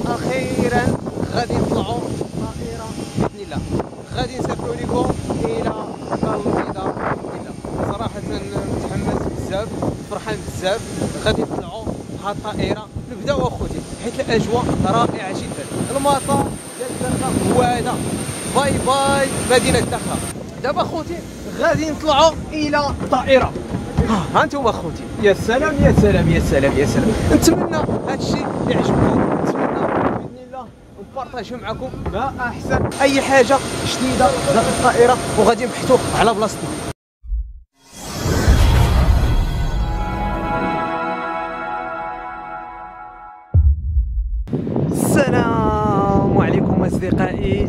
اخيرا غادي نطلعوا طائره باذن الله. غادي نسافروا لكم الى دار البيضاء باذن الله. صراحه متحمس بزاف، فرحان بزاف. غادي نطلعوا ها الطائره، نبداو اخوتي حيت الاجواء رائعه جدا. المطار ديال الدرقه هو هذا. باي باي مدينه الدخله. دابا اخوتي غادي نطلعوا الى الطائره. ها انتم اخوتي، يا سلام يا سلام يا سلام يا سلام. نتمنى هذا الشيء يعجبكم، نتمنى باذن الله نبارطاجيو معكم ما احسن اي حاجه جديده داخل الطائره، وغادي نبحثوا على بلاصتنا. السلام عليكم اصدقائي،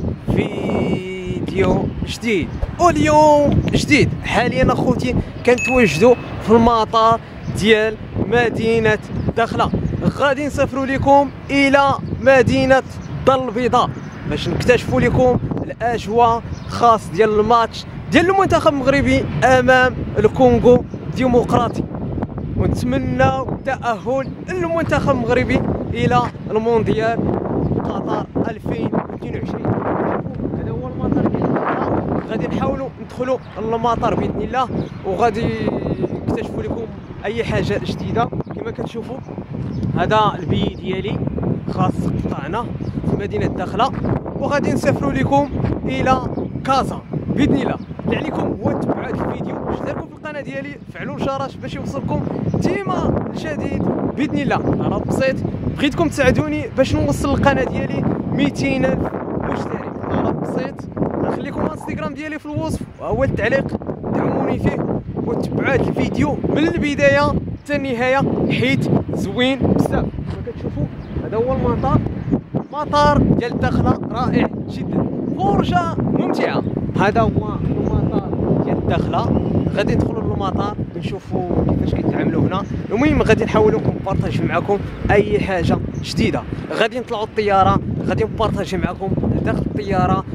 فيديو جديد واليوم جديد. حاليا اخوتي كنتواجدوا في المطار ديال مدينه الدخله. غادي نسافروا لكم الى مدينه الدار البيضاء باش نكتشفوا لكم الاجواء الخاص ديال الماتش ديال المنتخب المغربي امام الكونغو الديمقراطي، ونتمناو التاهل المنتخب المغربي الى المونديال قطر 2022. هذا هو المطار ديال الدخله. غادي نحاولوا ندخلوا للمطار باذن الله، وغادي نكتشفوا لكم اي حاجه جديده. كما كتشوفوا هذا البي ديالي خاص قطعنا في مدينه الدخله، وغادي نسافروا لكم الى كازا باذن الله. اللي عليكم هو تبعوا هذا الفيديو، اشتركوا في القناه ديالي، فعلوا الجرس باش يوصلكم ديما الجديد باذن الله. راه بسيط، بغيتكم تساعدوني باش نوصل القناه ديالي 200,000 مشترك. راه بسيط، نخليكم الانستغرام ديالي في الوصف واول التعليق، دعموني فيه وتبعوا هذا الفيديو من البدايه حتى النهايه حيت زوين بزاف. كما كتشوفوا هذا هو المطار، مطار ديال الدخله رائع جدا، فرجه ممتعه. هذا هو المطار ديال الدخله. غادي ندخلوا للمطار نشوفوا كيفاش كيتعاملوا هنا. المهم غادي نحاولوا نبارطاجيو معكم اي حاجه جديده. غادي نطلعوا الطياره، غادي نبارطاجي معكم داخل الطياره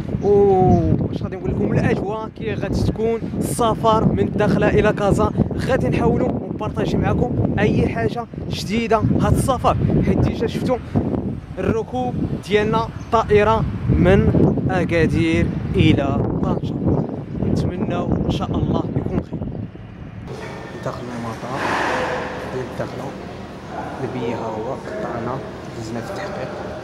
واش غادي نقول لكم الاجواء كي غادي تكون السفر من الدخله الى كازا. غادي نحاولوا نبارطاجي معكم اي حاجه جديده هذا السفر، حيت ديجا شفتوا الركوب ديالنا طائره من اكادير الى طنجه. نتمناو ان شاء الله يكون خير. داخل المطار ديال الدخله، البي ها هو قطعنا، دزنا في التحقيق.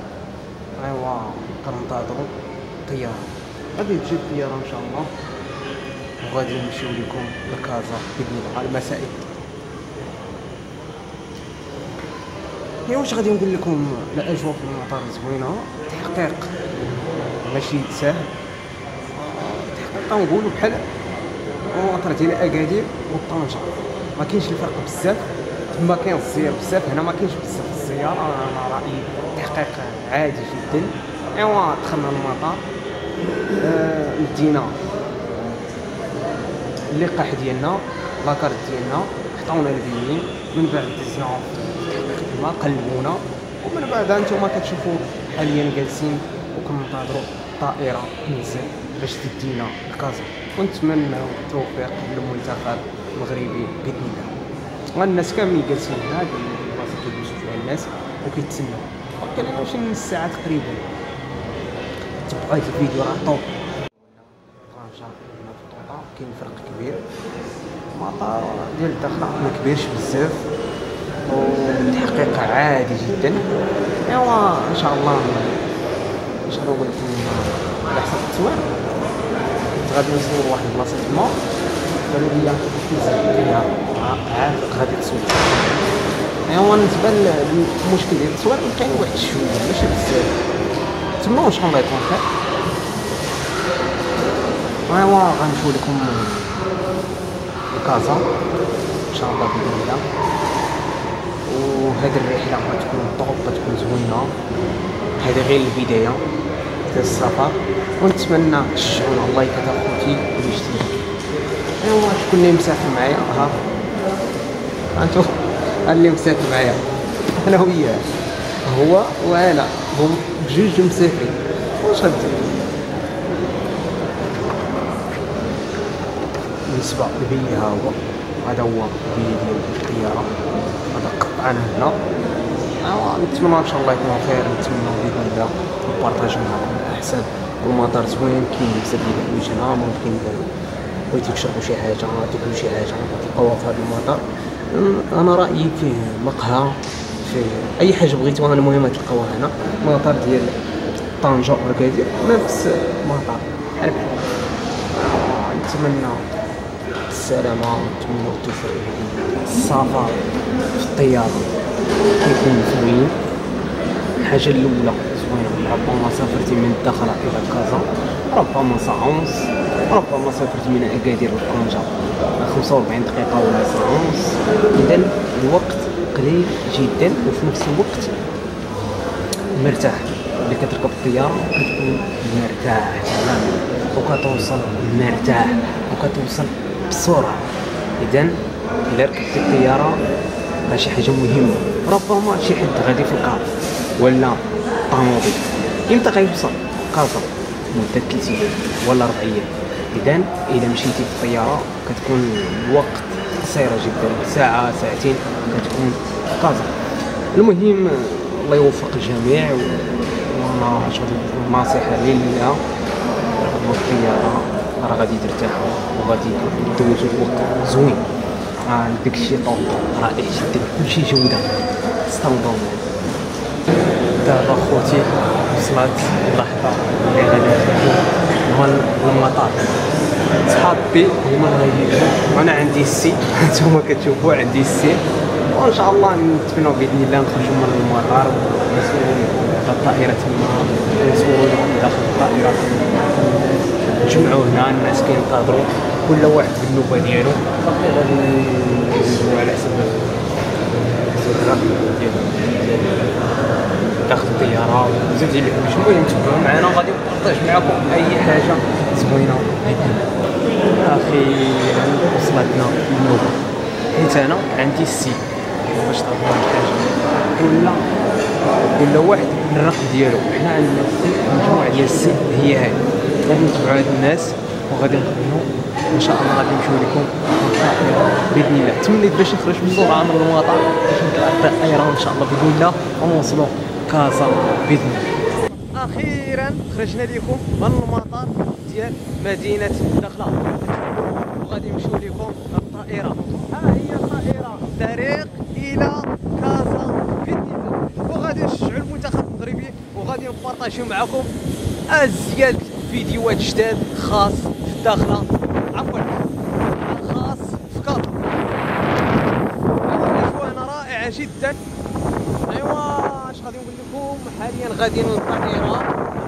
ايوا كننتظروا الطياره، غادي تجي الطياره ان شاء الله، وغادي نمشيو لكم لكازا باذن الله المسائي. واش غادي نقول لكم، الاجواء في المطار زوينه. تحقيق ماشي ساهل، تحقيق نقولوا بحال المطار ديال اكادير وطنجه، ما كاينش الفرق بزاف. تما كاين الزيار بزاف، هنا ما كاينش بزاف الزيار. انا رايي تحقيق عادي جدا. ايوا دخلنا المطار، مدينا اللقاح ديالنا، لاكارت ديالنا، عطاونا البيين، من بعد دزنا تما قلبونا، ومن بعد هانتوما كتشوفوا حاليا جالسين وكننتظروا الطائره تنزل باش تدينا لكازا. ونتمنوا التوفيق للمنتخب المغربي باذن الله. الناس كاملين جالسين هنا، البلاصه كيجلسوا فيها الناس وكيتسناو. كاين شي نص ساعه تقريبا. تبقى هذا الفيديو راه طوب. طنجه هنا في طوطا كاين فرق كبير. المطار ديال الدخله ما كبيرش بزاف، والتحقيق عادي جدا. ايوا ان شاء الله اش نقول لكم على حسب التصوير. غادي نصور واحد البلاصه تما قالوا لي فيها عاد غادي تصور. ايوا بالنسبه للمشكل ديال التصوير كاين واحد شويه ماشي بزاف، تما ان شاء الله يكون خير. ايوا غنمشيو لكم لكازا ان شاء الله باذن الله. وهذه الرحله غتكون طوب، غتكون زوينه. هذه غير البدايه ديال السفر، ونتمنى تشجعونا. الله يكثر خوتي ويجتهد. ايوا شكون اللي مسافر معايا؟ ها انتو اللي مسافر معايا انا وياه، هو وانا، هم بجوج مسافرين. واش غدير؟ بالنسبه للبي ها هو، هذا هو البي ديال الطياره. هذا قطعنا هنا نتمنى ان شاء الله يكون خير، نتمنى باذن الله نبارطاجيو معكم احسن. المطار زوين، كاين بزاف ديال الحوايج هنا، ممكن بغيتو تشربوا شي حاجه تاكلوا شي حاجه تلقاوها في هذا المطار. انا رايي فيه مقهى، فيه اي حاجه بغيتوها، المهم تلقاوها هنا. المطار ديال طنجة وأكادير نفس المطار بحال بحال. نتمنى السلامه ونتمنى التوفيق. السفر في الطياره كيكون زوين. الحاجه الاولى زوينه، ربما سافرتي من الداخل الى كازا، ربما ساعه ونص، ربما سافرت من اكادير لطنجة 45 دقيقه ولا ساعه ونص. اذا الوقت قليل جدا، وفي نفس الوقت مرتاح. ملي كتركب الطياره كتكون مرتاح تماما، وكتوصل مرتاح وكتوصل بسرعه. اذا الا ركبتي الطياره راه شي حاجه مهمه. ربما شي حد غادي في الكار ولا طوموبيل امتى غيوصل كازا؟ مده 3 ايام ولا 4 ايام. اذا الا مشيتي في الطياره كتكون الوقت قصيره جدا، ساعه ساعتين كتكون في كازا. المهم الله يوفق الجميع، وانا شغل نصيحه لله، ركبوا الطياره راه غادي ترتاحوا وغادي دوزوا الوقت زوين. داكشي طون رائع جدا، كلشي جوده ستاندون. دابا خوتي وصلت اللحظه اللي غادي ندخلو للمطار. صحابي هما اللي غيجيو وانا عندي السي نتوما كتشوفوا عندي السي، وان شاء الله نتمنوا باذن الله نخرجوا من المطار ونسولوا على الطائره تما، نسولوا داخل الطائره، نجمعوا هنا الناس كينتظروا كل واحد بالنوبه ديالو. غادي ندوزو على حسب داخل الطياره بزاف ديال الحوايج. المهم تبعوا معنا، غادي نبارطاج معكم اي حاجه زوينه. اخيرا وصلتنا النوبه، حيت انا عندي السي باش تعرفوا حاجه كل واحد بالرقم ديالو. حنا عندنا السي، المجموعه ديال السي هي هذه. غادي نتبعوا هاد الناس وغادي نخدموا ان شاء الله. غادي نمشيو لكم الطائره باذن الله. تمنيت باش نخرج بسرعه من المطار باش نطلع الطائره ان شاء الله باذن الله ونوصلوا كازا باذن الله. اخيرا خرجنا لكم من المطار ديال مدينه دخله، وغادي نمشيو لكم الطائره. ها هي الطائره، طريق الى كازا باذن الله. وغادي نشجعوا المنتخب المغربي، وغادي نبارطاجيو معكم ازيد فيديوهات جداد خاص في الداخله، عفوا خاص في كازا. اجواء رائعه جدا. ايوا اش غادي نقول لكم، حاليا غادي للطائره،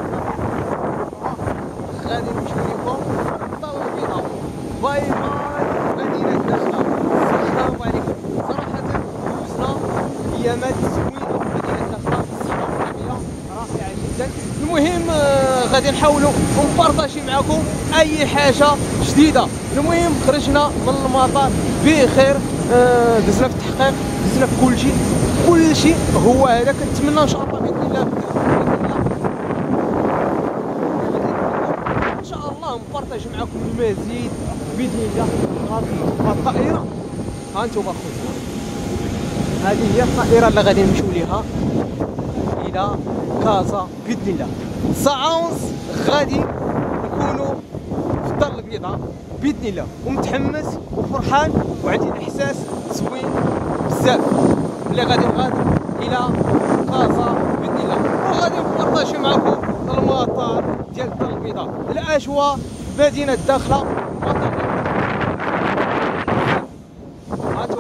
غادي نمشيو لكم الطاوله البيضاء. باي باي مدينه دخله. السلام عليكم. صراحه دوزنا ايامات زوينه في مدينه دخله، السياحه العربيه رائعه جدا. المهم غادي نحاولوا نبارطاجي معكم اي حاجه جديده. المهم خرجنا من المطار بخير، دزنا في التحقيق، دزنا في كل شيء هو هذا. كنتمنى ان شاء الله باذن الله ان شاء الله نبارطاج معكم المزيد باذن الله. الطائره ها انتم اخوتي، هذه هي الطائره اللي غادي نمشيو ليها الى كازا باذن الله. ساعه ونص غادي نكونوا في الدار البيضاء باذن الله، ومتحمس وفرحان وعندي احساس زوين بزاف اللي غادي نغادر الى كازا باذن الله. وغادي نبارطاجي معكم المطار ديال الدار البيضاء، الاجواء مدينه داخله. هانتوما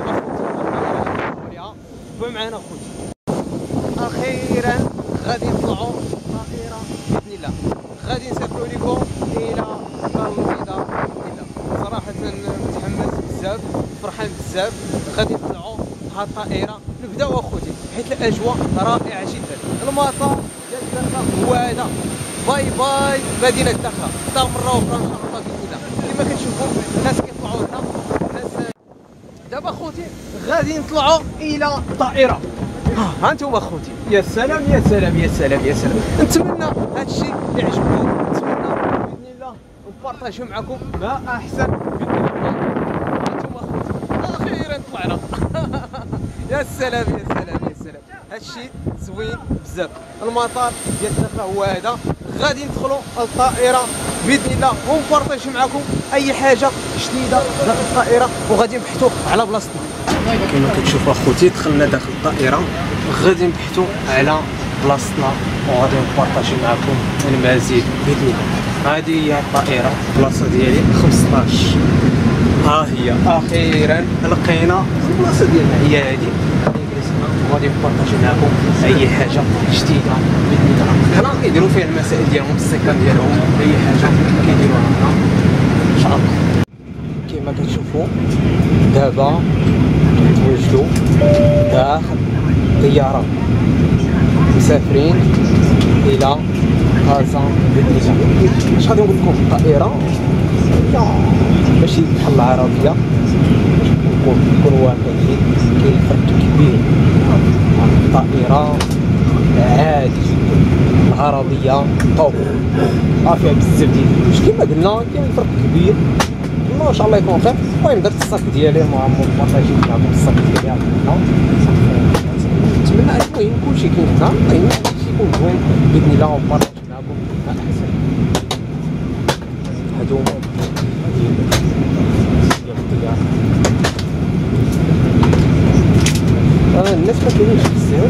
خوتي معنا خوتي. اخيرا غادي نطلعوا الطائره باذن الله، غادي نسافروا لكم الى الدار البيضاء باذن الله. صراحه متحمس بزاف، فرحان بزاف. غادي نطلعوا ها الطائره نبداو اخوتي، حيت الاجواء رائعه جدا. المطار ديال دخله هو هذا. باي باي مدينه دخله، حتى مره اخرى ان شاء الله باذن الله. كما كتشوفوا الناس كيطلعوا هنا، الناس دابا اخوتي غادي نطلعوا الى الطائره. ها انتم اخوتي، يا سلام يا سلام يا سلام يا سلام. نتمنى هذا الشيء يعجبكم، نتمنى باذن الله نبارطاجيو معكم ما احسن باذن الله. ها انتم اخوتي اخيرا طلعنا. يا سلام يا سلام يا سلام. هادشي زوين بزاف. المطار ديالنا فهو هذا. غادي ندخلوا الطائره باذن الله ونبارطاجي معكم اي حاجه جديده داخل الطائره وغادي نبحثوا على بلاصتنا. كما كتشوفوا اخوتي دخلنا داخل الطائره، غادي نبحثوا على بلاصتنا وغادي نبارطاجي معكم المزيد باذن الله. هذه هي الطائره، البلاصه ديالي 15. ها هي اخيرا لقينا البلاصه ديالنا، هي هذه. وغادي نبارطاجي معكم اي حاجه جديده باذن الله. هنا كيديروا فيها المسائل ديالهم، السكن ديالهم، اي حاجه كيديروها هنا ان شاء الله. كما كتشوفوا دابا كنتواجدوا داخل الطياره، مسافرين الى غازا باذن الله. اش غادي نقول لكم، الطائره ماشي بحال العربيه، نكونوا واقعيين، كاين فرق كبير. الطائره عادي، العربيه طوب، فيها بزاف ديال الفلوس. كما قلنا كاين فرق كبير، ما شاء الله يكون خير. المهم درت الصاك ديالي مع بارطاجي معكم الصاك ديالي. نتمنى المهم كلشي كاين هنا، المهم كلشي يكون زوين باذن الله ونبارطاجي معكم ما احسن. هادو هما الناس ما كاينينش بزاف.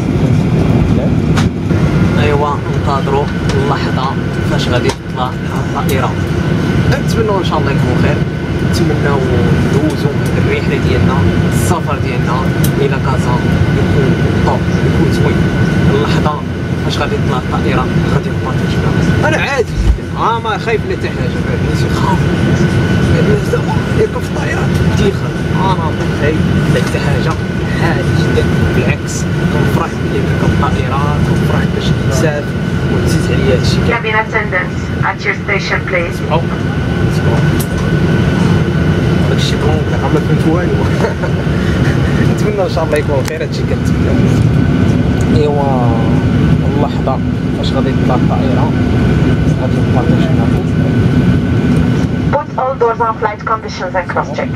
ايوا ننتظروا اللحظه فاش غادي تطلع الطائره. نتمنوا ان شاء الله يكون خير، نتمناو ندوزو الرحله ديالنا، السفر ديالنا الى كازا يكون طوب، يكون زوين. اللحظه فاش غادي تطلع الطائره غادي نبارطاجي معكم. انا عادي جدا، ما خايف لا حتى حاجه. الناس يخافوا يركب في الطائره تيخاف، انا ما خايف لا حتى حاجه، عادي جدا. بالعكس كنفرح ملي نركب الطائره، كنفرح باش نسافر وتزيد عليا هادشي. Cabin attendant at your station please. هادشي برونكا ما فهمت والو. نتمنى ان شاء الله يكون خير، هادشي كنتمنى. ايوا اللحظه فاش غادي تطلع الطائره غادي نبارطاجي معكم. Put all doors on flight conditions and cross check.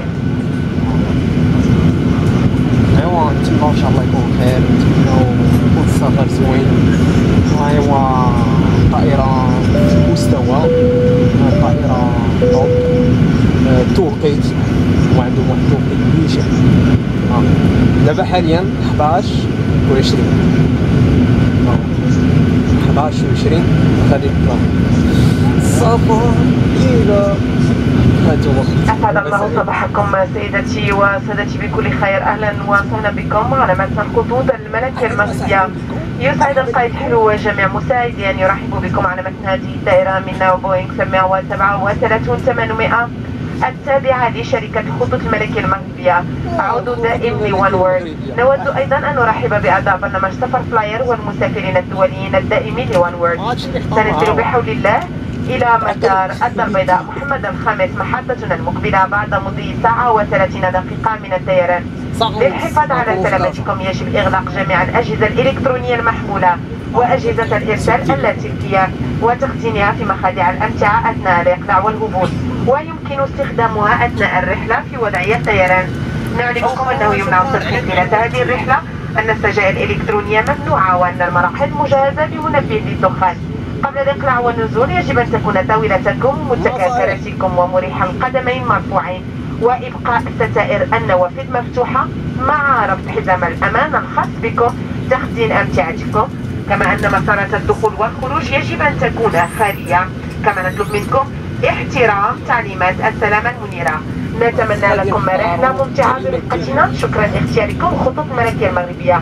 ايوا نتمنى ان شاء الله يكون خير، نتمنى يكون السفر زوين. ايوا الطائره مستوى، الطائره طوب، توقيت وعندهم واحد التوقيت نيشان. دابا حاليا 11 و20 غادي نطلع السفر الى أسعد الله صباحكم سيدتي وسادتي بكل خير. أهلا وسهلا بكم على متن الخطوط الملكية المصرية. يسعد القائد حلو وجميع مساعدي أن يرحبوا بكم على متن هذه الدائرة من بوينغ 737-800 التابعة لشركة الخطوط الملكية المغربية. أعود دائم لوان وورد. نود أيضا أن نرحب بأعضاء برنامج سفر فلاير والمسافرين الدوليين الدائمين لوان وورد. سننزل بحول الله إلى مطار الدار البيضاء محمد الخامس، محطتنا المقبلة بعد مضي ساعة و30 دقيقة من الطيران. للحفاظ على سلامتكم يجب إغلاق جميع الأجهزة الإلكترونية المحمولة وأجهزة الإرسال اللاسلكية وتخزينها في مخادع الأمتعة أثناء الإقلاع والهبوط، ويمكن استخدامها أثناء الرحلة في وضعية الطيران. نعلمكم أنه يمنع التدخين خلال هذه الرحلة، أن السجائر الإلكترونية ممنوعة، وأن المراحل مجهزة بمنبه للدخان. قبل الإقلاع والنزول يجب أن تكون طاولتكم متكئة كراسيكم ومريح القدمين مرفوعين، وإبقاء ستائر النوافذ مفتوحة مع ربط حزام الأمان الخاص بكم، تخزين أمتعتكم، كما أن مسارات الدخول والخروج يجب أن تكون خالية. كما نطلب منكم احترام تعليمات السلامة المنيرة. نتمنى لكم رحلة ممتعة برفقتنا. شكرا لاختياركم خطوط الملكية المغربية.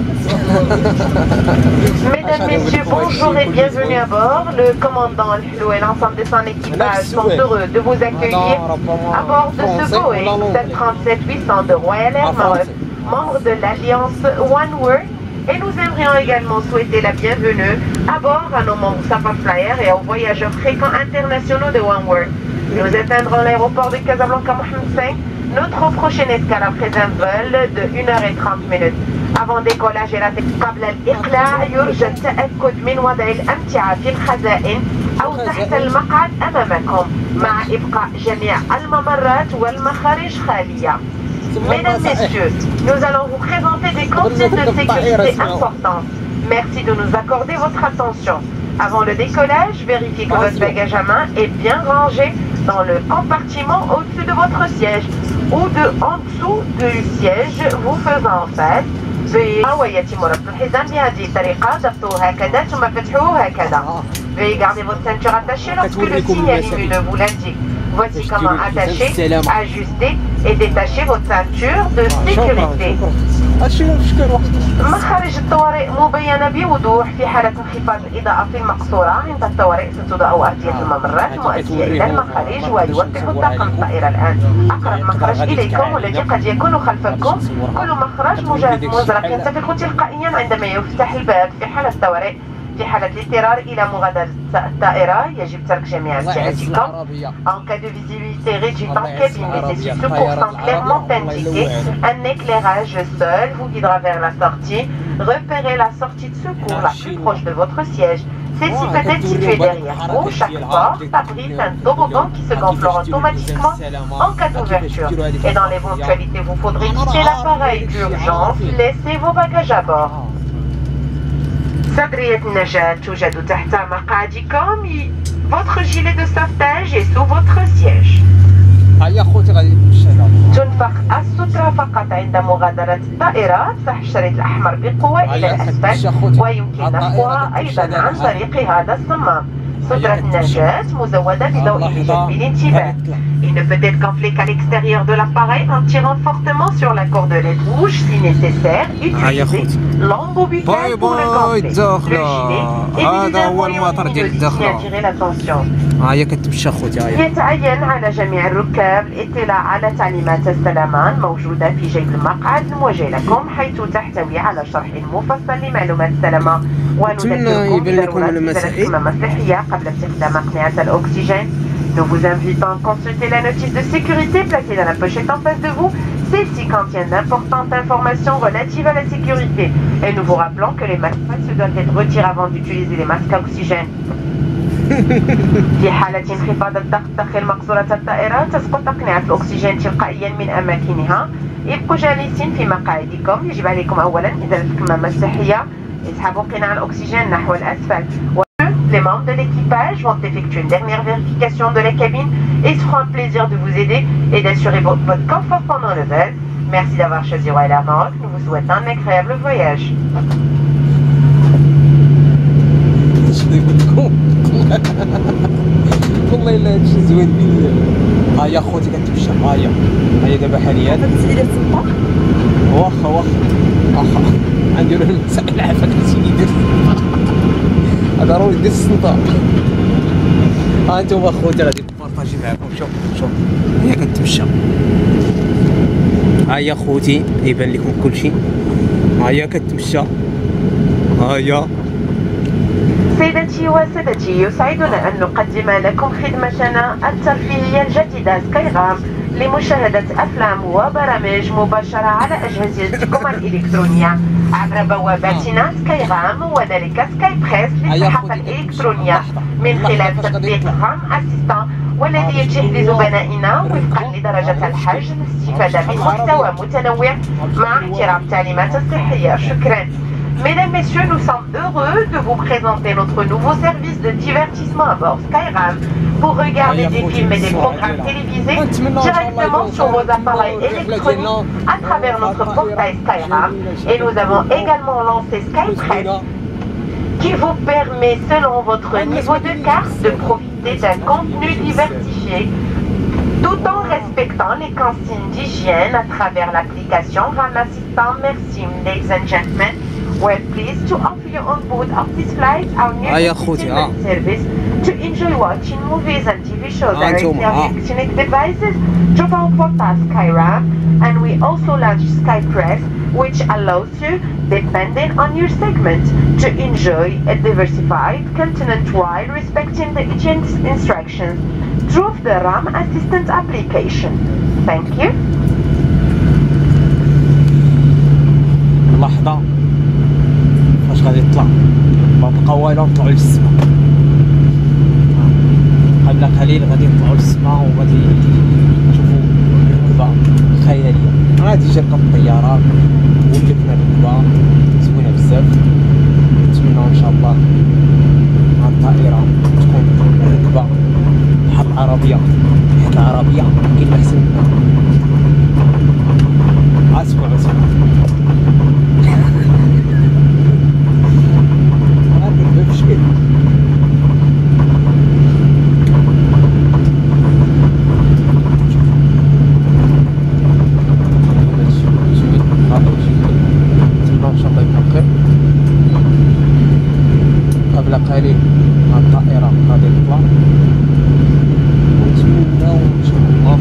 Mesdames, Messieurs, bonjour et bienvenue à bord. Le commandant Al-Hlou et l'ensemble de son équipage sont heureux de vous accueillir à bord de ce Boeing 737-800 de Royal Air Maroc, membre de l'alliance One World. Et nous aimerions également souhaiter la bienvenue à bord à nos membres Safar Flyer et aux voyageurs fréquents internationaux de One World. Nous atteindrons l'aéroport de Casablanca Mohamed V. Notre prochaine escale après un vol de 1h30. Avant décollage قبل الإقلاع يرجى التأكد من وضع الأمتعة في الخزائن أو تحت المقعد أمامكم، مع إبقاء جميع الممرات والمخارج خالية. Mesdames, Messieurs, nous allons vous présenter des consignes de sécurité importantes. Merci de nous accorder votre attention. Avant le décollage, vérifiez que votre bagage à main est bien rangé dans le compartiment au-dessus de votre siège ou en dessous du siège, vous faisant face. ويتم ربط الحزام بهذه الطريقة، ضغطوه هكذا ثم فتحوه هكذا. Veuillez garder votre ceinture attachée lorsque le signal lumineux vous l'indique. Voici comment attacher, ajuster et détacher votre ceinture de sécurité. مخارج الطوارئ مبينة بوضوح. في حالة انخفاض الإضاءة في المقصورة عند الطوارئ ستضاء أرضية الممرات مؤدية إلى المخارج، ويوضح طاقم الطائرة الآن أقرب مخرج إليكم والذي قد يكون خلفكم. كل مخرج مزرق ينتفخ تلقائيا عندما يفتح الباب. في حالة الطوارئ في حالة الاضطرار إلى مغادرة الطائرة يجب ترك جميع أسلحتكم. En cas de visibilité réduite en cabine, les essuies secours sont clairement indiqués. Un éclairage seul vous guidera vers la sortie. Repérez la sortie de secours la plus proche de votre siège. Celle-ci peut être située derrière vous. Chaque porte abrite un toboggan qui se gonflera automatiquement en cas d'ouverture. Et dans l'éventualité vous faudrait quitter l'appareil d'urgence, laissez vos bagages à bord. صدرية النجاة توجد تحت مقعدكم. Votre gilet de sauvetage est sous votre siège. تنفخ السترة فقط عند مغادرة الطائرة. افتح الشريط الأحمر بقوة إلى الأسفل ويمكن نفخها أيضا عن طريق هذا الصمام. سترة النجاة مزودة بضوء لجلب الانتباه. Il ne peut être gonflé qu'à l'extérieur de l'appareil en tirant fortement sur la cordelette rouge si nécessaire. Utilisez l'embobissage pour le gonfler. Le gilet évidemment lumineux ici attirer l'attention. يتعين على جميع الركاب الاطلاع على تعليمات السلامة الموجودة في جيب المقعد الموجه لكم، حيث تحتوي على شرح مفصل لمعلومات السلامة. ونذكركم بضرورة إزالة الكمامة الصحية قبل استخدام أقنعة الأكسجين. Nous vous invitons à consulter la notice de sécurité placée dans la pochette en face de vous. Celle-ci contient d'importantes informations relatives à la sécurité. Et nous vous rappelons que les masques doivent être retirés avant d'utiliser les masques à oxygène. في حالة انخفاض الضغط داخل مقصورة الطائرة تسقط أقنعة الأكسجين تلقائيا من أماكنها. ابقوا جالسين في مقاعدكم. يجب عليكم أولا إزالة الكمامة الصحية. اسحبوا قناع الأكسجين نحو الأسفل. Les membres de l'équipage vont effectuer une dernière vérification de la cabine et ce sera un plaisir de vous aider et d'assurer votre confort pendant le vol. Merci d'avoir choisi Royal Air Maroc. Nous vous souhaitons un agréable voyage. والله الا هادشي زوين بزاف. ها هي خوتي كتمشى. ها هي دابا حاليا واخا غنديرو المسائل العافاك هادشي اللي يدير هذا ضروري يدير السلطه. ها انتم اخوتي غادي نبارطاجي معكم. شوف هي كتمشى. ها هي اخوتي يبان لكم كلشي. ها هي كتمشى. ها هي. سيدتي وسادتي، يسعدنا أن نقدم لكم خدمتنا الترفيهية الجديدة سكايغام لمشاهدة أفلام وبرامج مباشرة على أجهزتكم الإلكترونية عبر بواباتنا سكايغام، وذلك سكاي بريس للصحافة الإلكترونية من خلال تطبيق غام أسيستان، والذي يتيح لزبنائنا وفقا لدرجة الحاجة الاستفادة من محتوى متنوع مع احترام التعليمات الصحية. شكرا. Mesdames, Messieurs, nous sommes heureux de vous présenter notre nouveau service de divertissement à bord Skyram pour regarder des films et des programmes télévisés directement sur vos appareils électroniques à travers notre portail Skyram. Et nous avons également lancé SkyPress qui vous permet, selon votre niveau de carte, de profiter d'un contenu diversifié tout en respectant les consignes d'hygiène à travers l'application RAM Assistant. Merci, ladies and gentlemen. We're pleased to offer you on board of this flight our new entertainment service to enjoy watching movies and TV shows directly on electronic devices through our portal Skyram, and we also launched SkyPress, which allows you, depending on your segment, to enjoy a diversified content while respecting the hygiene instructions through the RAM Assistant application. Thank you. لحظة فاش غادي يطلع ما بقى والو نطلعو للسما. قبل قليل غادي نطلعو للسما وغادي نشوفو الكذا خياليه. عادي تركب الطياره ولفنا الركبه زوينه بزاف. نتمنى ان شاء الله هاد الطائره تكون الركبه بحال العربيه، حيت العربيه كاين احسن منها. اسمع هذا بشكل قبل قليل هاد الطائرة غادي تطلع، ونتمناو ان شاء الله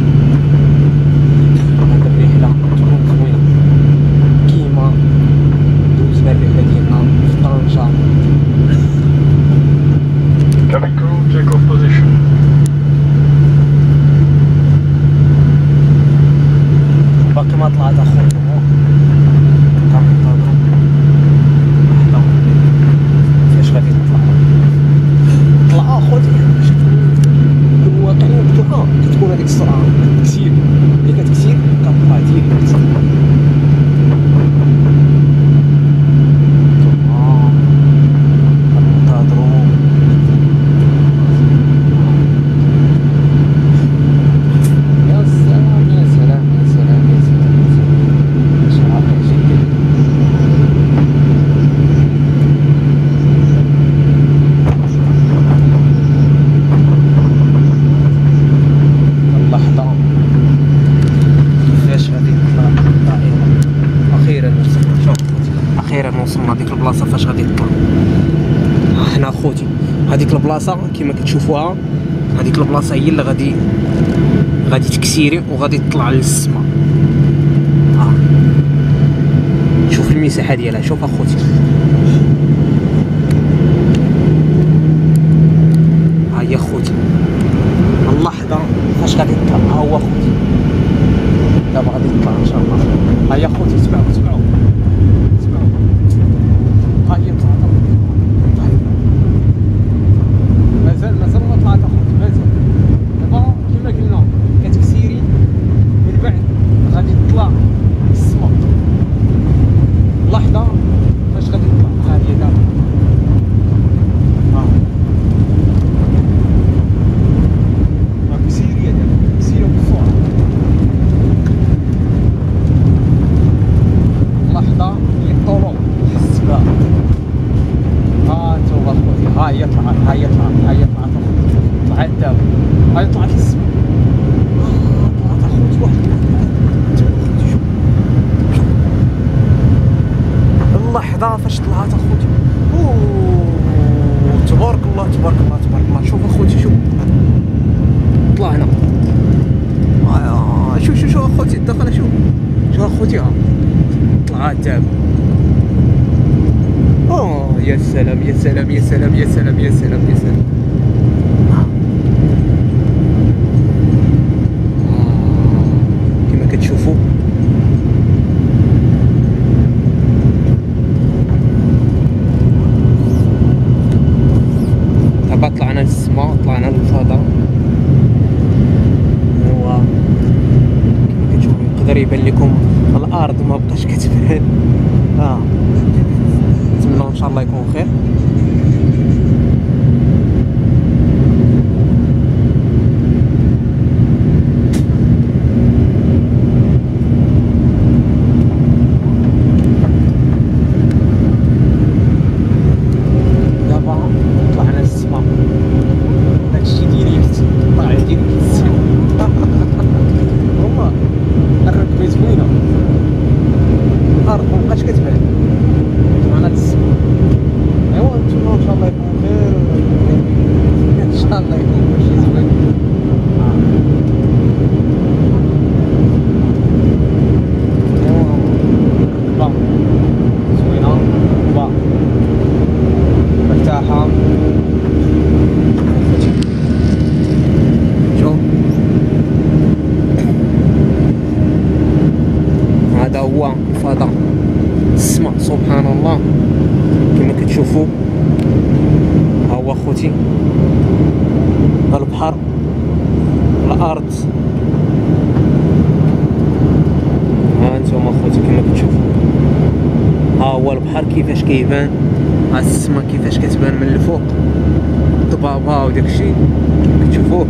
هاد الرحلة تكون زوينة كيما دوزنا الرحلة ديالنا في طنجة. Cabin crew, take off position. باقي ما طلعت اخويا، كننتظرو حتى فاش غادي طلع اخوتي. باش نكون واقعيين بطلعة كتكون هاديك السرعة كتكسير، ملي كتكسير كتطلع ديريكت. كننتظرو يا سلام يا سلام يا سلام يا سلام. شرائع جيدة. اللحظة كيفاش غادي تطلع الطائرة. أخيرا وصلنا. شوف أخيرا وصلنا ديك البلاصة فاش غادي تطلع. هنا أخوتي هاديك البلاصة كيما كتشوفوها، هاديك البلاصة هي اللي غادي تكسيري وغادي تطلع للسما. شوف المساحة ديالها، شوف أخوتي. ها هي أخوتي اللحظة فاش غادي تطلع. ها هو أخوتي دابا غادي تطلع إن شاء الله. ها هي أخوتي، سمعوا سمعوا سمعوا. ها هي طلعت. مازال ما طلعت أخوتي، مازال. دابا كيما قلنا كتكسيري من بعد غادي تطلع للسما. اللحظة فاش غادي تطلع ها هي دابا. كسيرية دابا، كسيرية بالسرعة. اللحظة هي الطلوع السباق. ها انتوما اخوتي، ها هي طلعت، ها هي طلعت، ها هي طلعت اخوتي. طلعت دابا، ها هي طلعت للسما. طلعت اخوتي واحد. اللحظة فاش طلعت اخوتي. تبارك الله تبارك الله تبارك الله. شوف اخوتي شوف طلعنا. شوف شوف شوف اخوتي الدخله. شوف شوف اخوتي ها طلعت دابا. يا سلام يا سلام يا سلام يا سلام يا سلام يا سلام. كما كتشوفوا دابا طلعنا للسما، طلعنا للفضاء. هو كما كتشوفوا يقدر يبان لكم الارض ما بقاش كتبان. نتمنى ان شاء الله يكون خير. دابا طلعنا للسما، داكشي ديريكت طلع ديريكت للسما. والله الركبة زوينة، الارض ما بقاش كتبان. طلعنا للسما. ايوا نتمنى ان شاء الله يكون خير، ان شاء الله يكون شي زوين. ايوا زوينة مرتاحة. شوف هذا هو الفضاء، السماء سبحان الله كما كتشوفوا. ها هو اخوتي البحر، الارض، هو البحر كيفاش كيبان، ها السما كيفاش كتبان من الفوق، الضبابة وداكشي كتشوفوه.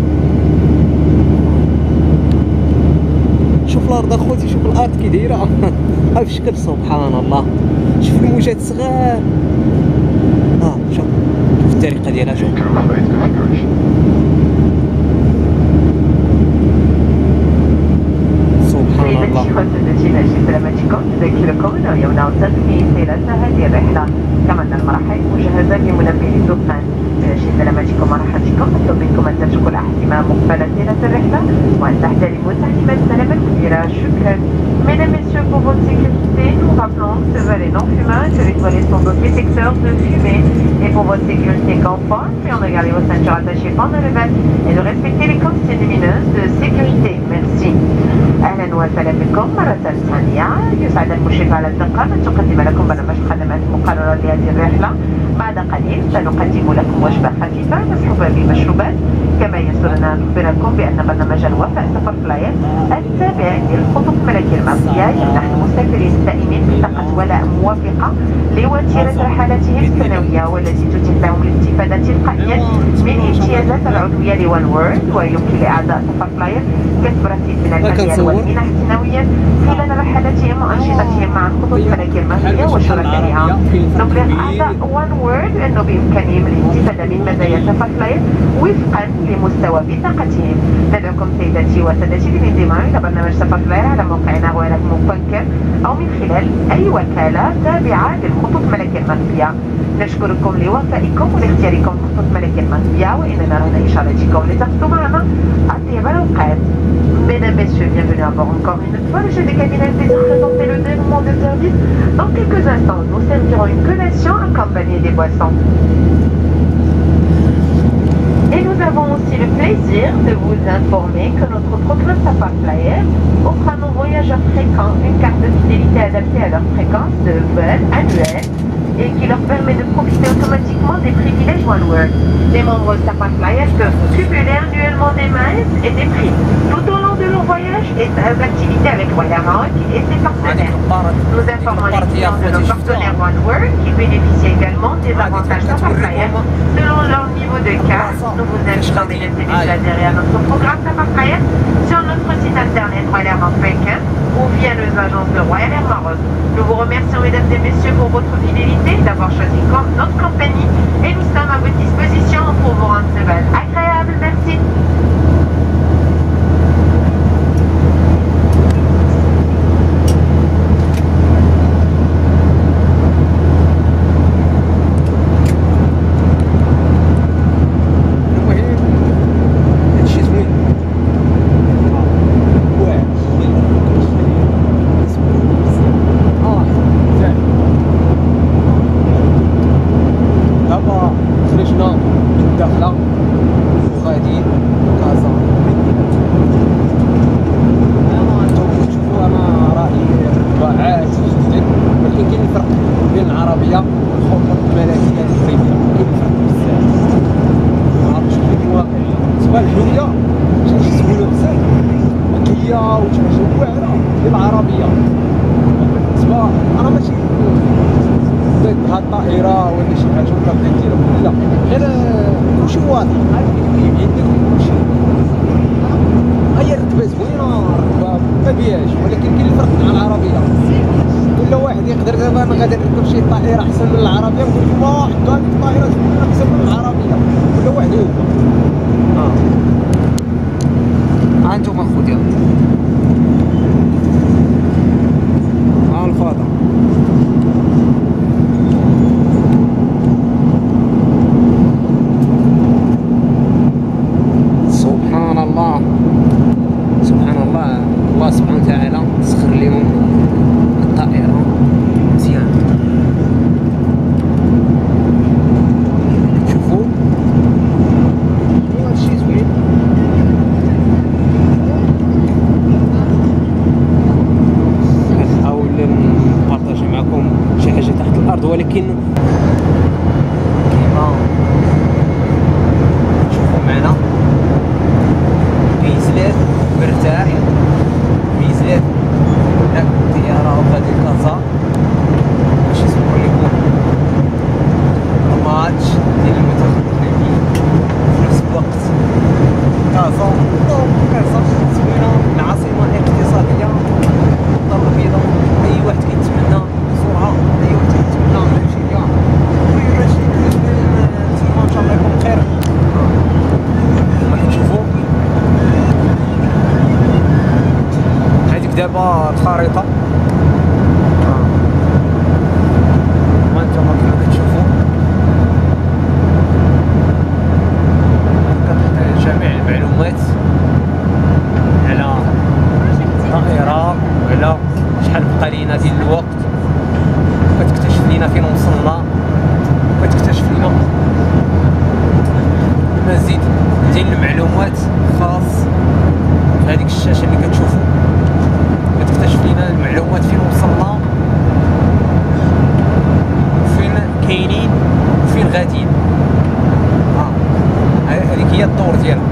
شوف الارض اخوتي، شوف الارض كي دايره ها في شكل سبحان الله. شوف الموجات صغار، شوف الطريقه ديالها، شوف سبحان الله. نذكركم انه يمنع التدخين طيلة هذه الرحلة، كما ان المراحل مجهزة بمنبه الدخان. لأجل سلامتكم وراحتكم نطلب منكم أن تتركوا الأحزمة مقبلة طيلة الرحلة وأن تحترموا تعليمات السلامة الكبيرة. شكرا. Mesdames, Messieurs, pour votre sécurité, nous rappelons que ce vol est non fumeur et que les toilettes sont dotés détecteurs de fumée. Et pour votre sécurité confort, prions de garder vos ceintures attachées pendant le vol et de respecter les consignes lumineuses de sécurité. Merci. أهلا وسهلا بكم مرة ثانية. يسعد المشرف على الدقة أن تقدم لكم برنامج الخدمات المقررة لهذه الرحلة. بعد قليل سنقدم لكم وجبة خفيفة مصحوبة بمشروبات. كما يسرنا أن نخبركم بأن برنامج الوفاء سفر فلاير التابع للخطوط الملكية المصرية يمنح المسافرين الدائمين بطاقة ولاء موافقة لوتيرة رحلاتهم السنوية، والتي تتيح لهم الاستفادة تلقائيا من امتيازات العضوية لوان وورلد. ويمكن لأعضاء سفر فلاير كسب رصيد من المالية والمنح سنويا خلال رحلاتهم وأنشطتهم مع الخطوط الملكية المصرية وشركائها. نبلغ أعضاء وان وورلد أنه بإمكانهم الاستفادة من مزايا سفر فلاير وفقا لمستوى بطاقتهم. ندعوكم سيداتي وسادتي للانضمام إلى برنامج سفر فلاير على موقعنا غير مبكر أو من خلال أي وكالة تابعة للخطوط الملكية المصرية. نشكركم لوفائكم ولاختياركم الخطوط الملكية المصرية، وإننا رهن إشارتكم لتقضوا معنا أطيب الأوقات. Mesdames, Messieurs, bienvenue à bord encore une fois. Le chef de cabine a le plaisir de présenter le déroulement de service. Dans quelques instants, nous servirons une collation accompagnée des boissons. Et nous avons aussi le plaisir de vous informer que notre programme Safar Flyer offre à nos voyageurs fréquents une carte de fidélité adaptée à leur fréquence de vol annuelle et qui leur permet de profiter automatiquement des privilèges One World. Les membres de Safar Flyer peuvent cumuler annuellement des miles et des prix tout au long de leur voyage et des activités avec Royal Maroc et ses partenaires. Nous informons les clients de nos partenaires One World qui bénéficient également des avantages Safar Flyer selon leur niveau de carte. Nous vous invitons, mesdames et messieurs, à adhérer à notre programme Safar Flyer sur notre site internet royalairmaroc.com ou via nos agences de Royal Air Maroc. Nous vous remercions, mesdames et messieurs, pour votre fidélité, d'avoir choisi notre compagnie et nous sommes à votre disposition pour vous rendre ce vol agréable. Merci. الطائرة ولا شي حاجة ولا بغيت ديرها لا، غير كلشي واضح يدير كلشي. هي الركبة زوينة، الركبة ما بياش، ولكن كاين الفرق مع العربية. كل واحد يقدر دابا أنا غادي نركب شي طائرة أحسن من العربية، نقول لكم حكا الطائرة زوينة أحسن من العربية، كل واحد هو. ها انتوما خوتي، ها الفاضة. سبحان الله سبحان الله، الله سبحانه وتعالى سخر لهم الطائرة مزيان. الشاشه اللي كتشوفوا كتكتشف لنا المعلومات فين وصلنا وفين كاينين وفين غاديين. هذيك هي الدور ديالها.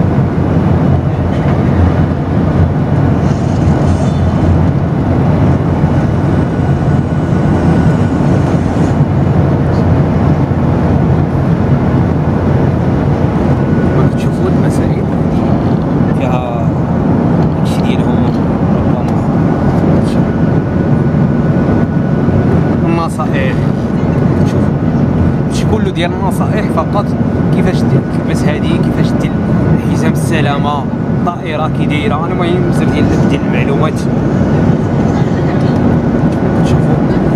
ديال النصائح فقط، كيفاش تلبس هذه، كيفاش دير حزام السلامه، الطائره كي دايره، المهم بزاف ديال المعلومات شوفوا.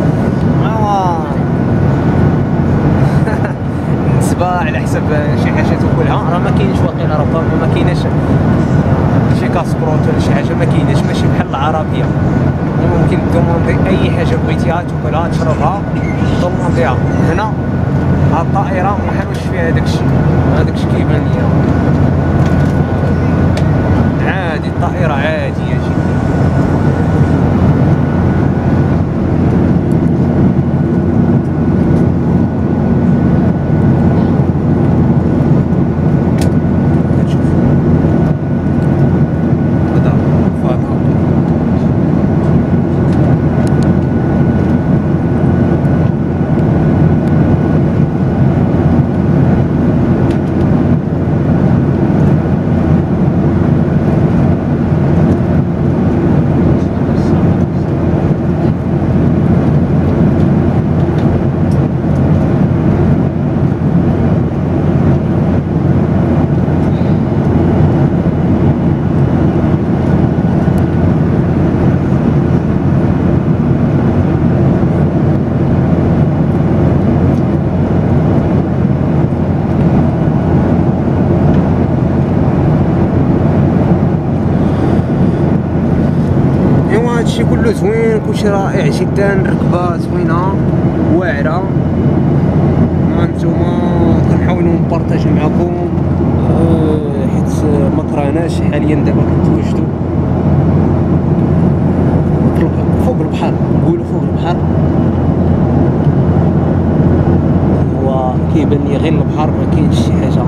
بالنسبه على حسب شي حاجه تاكلها راه ما كاينش واقيلا، ربما ما كايناش شي كاسكروت ولا شي حاجه، ما كايناش، ماشي بحال العربيه. ممكن دوموندي اي حاجه بغيتيها تاكلها تشربها دومونديها. هنا هاد الطائرة ما حلوش فيها هداكشي كيبان ليا عادي، الطائرة عادية جدا. هادشي كله زوين، كلشي رائع جدا، الركبه زوينه واعره. هانتوما كنحاولوا نبارطاجي معكم حيت ما كرهناش حاليا. دابا كنتواجدوا فوق البحر، نقولوا فوق البحر، هو كيبان لي غير البحر، ما كاينش شي حاجه.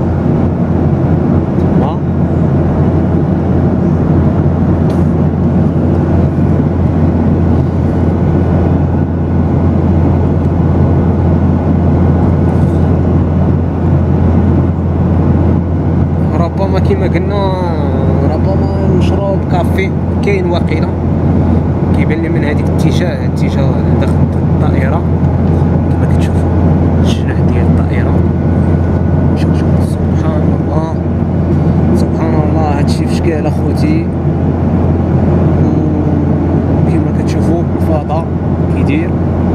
كما قلنا ربما نشرب كافي كاين واقيلا، كيبان لي من هذيك الاتجاه داخل الطائره كما كتشوفوا الجناح ديال الطائره. شوف سبحان الله سبحان الله، هادشي في شكال اخوتي. وكما كتشوفوا الفضاء كيدير.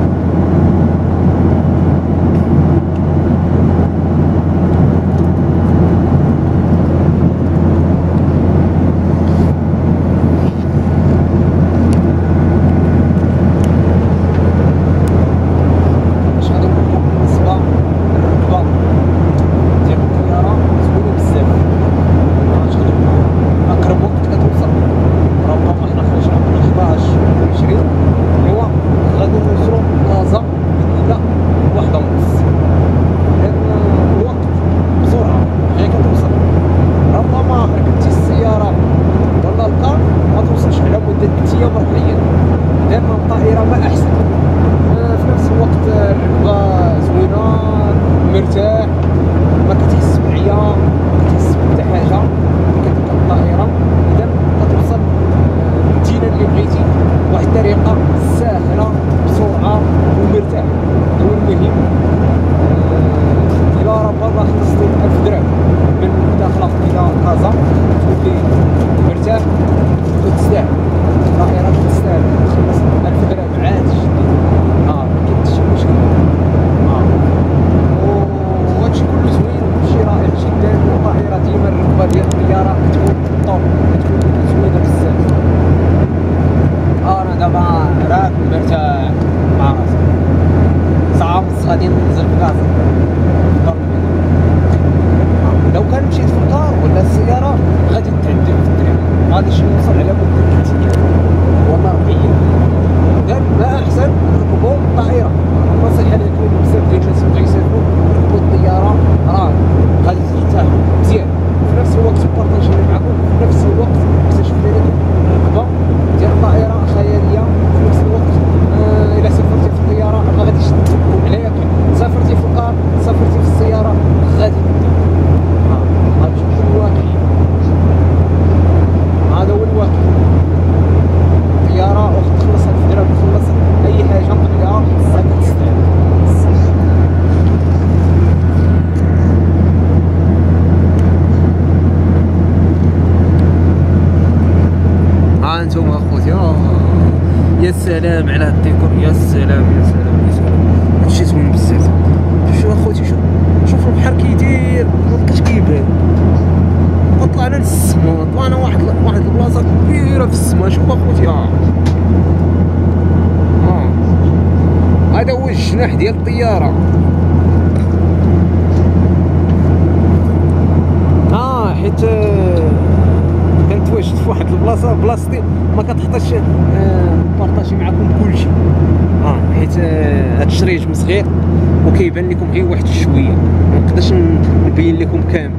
مرتاح، ما كتحس بعيا، ما كتحس بحتى حاجه. كتبقى الطائره اذا كتوصل للمدينه اللي بغيتي بواحد الطريقه ساهله بسرعه ومرتاح. هو المهم الى ربما خلصتي 1000 درهم من داخله الى كازا تولي مرتاح وتستاهل. الطائره تستاهل، تخلص 1000 درهم عادي جدا. ما كاين حتى شي مشكل. وهادشي كله زوين، شي رائع جدا. الطائرة ديما الركبة ديال الطيارة كتكون طوب، كتكون زوينة بزاف. أنا دابا راكب مرتاح مع راسي. سلام على الديكور، يا سلام يا سلام يا سلام، هادشي زوين بزاف. شوف اخوتي، شوف البحر كيدير، مابقاش كيبان. طلعنا للسما، طلعنا واحد البلاصه كبيره في السما. شوف اخوتي، هذا هو الجناح ديال الطياره. حيت كنتواجد في واحد البلاصه بلاصتي ما كتحطش نبارطاجي معكم كلشي، حيت هاد الشريط صغير وكيبان لكم غير واحد شويه، ما نقدرش نبين لكم كامل.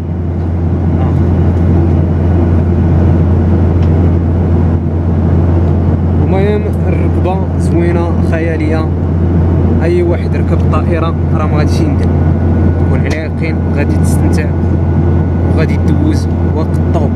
المهم الركبه زوينه خياليه، اي واحد ركب الطائره راه ما غاديش يندم، كون على يقين غادي تستمتع وغادي تدوز وقت طوب.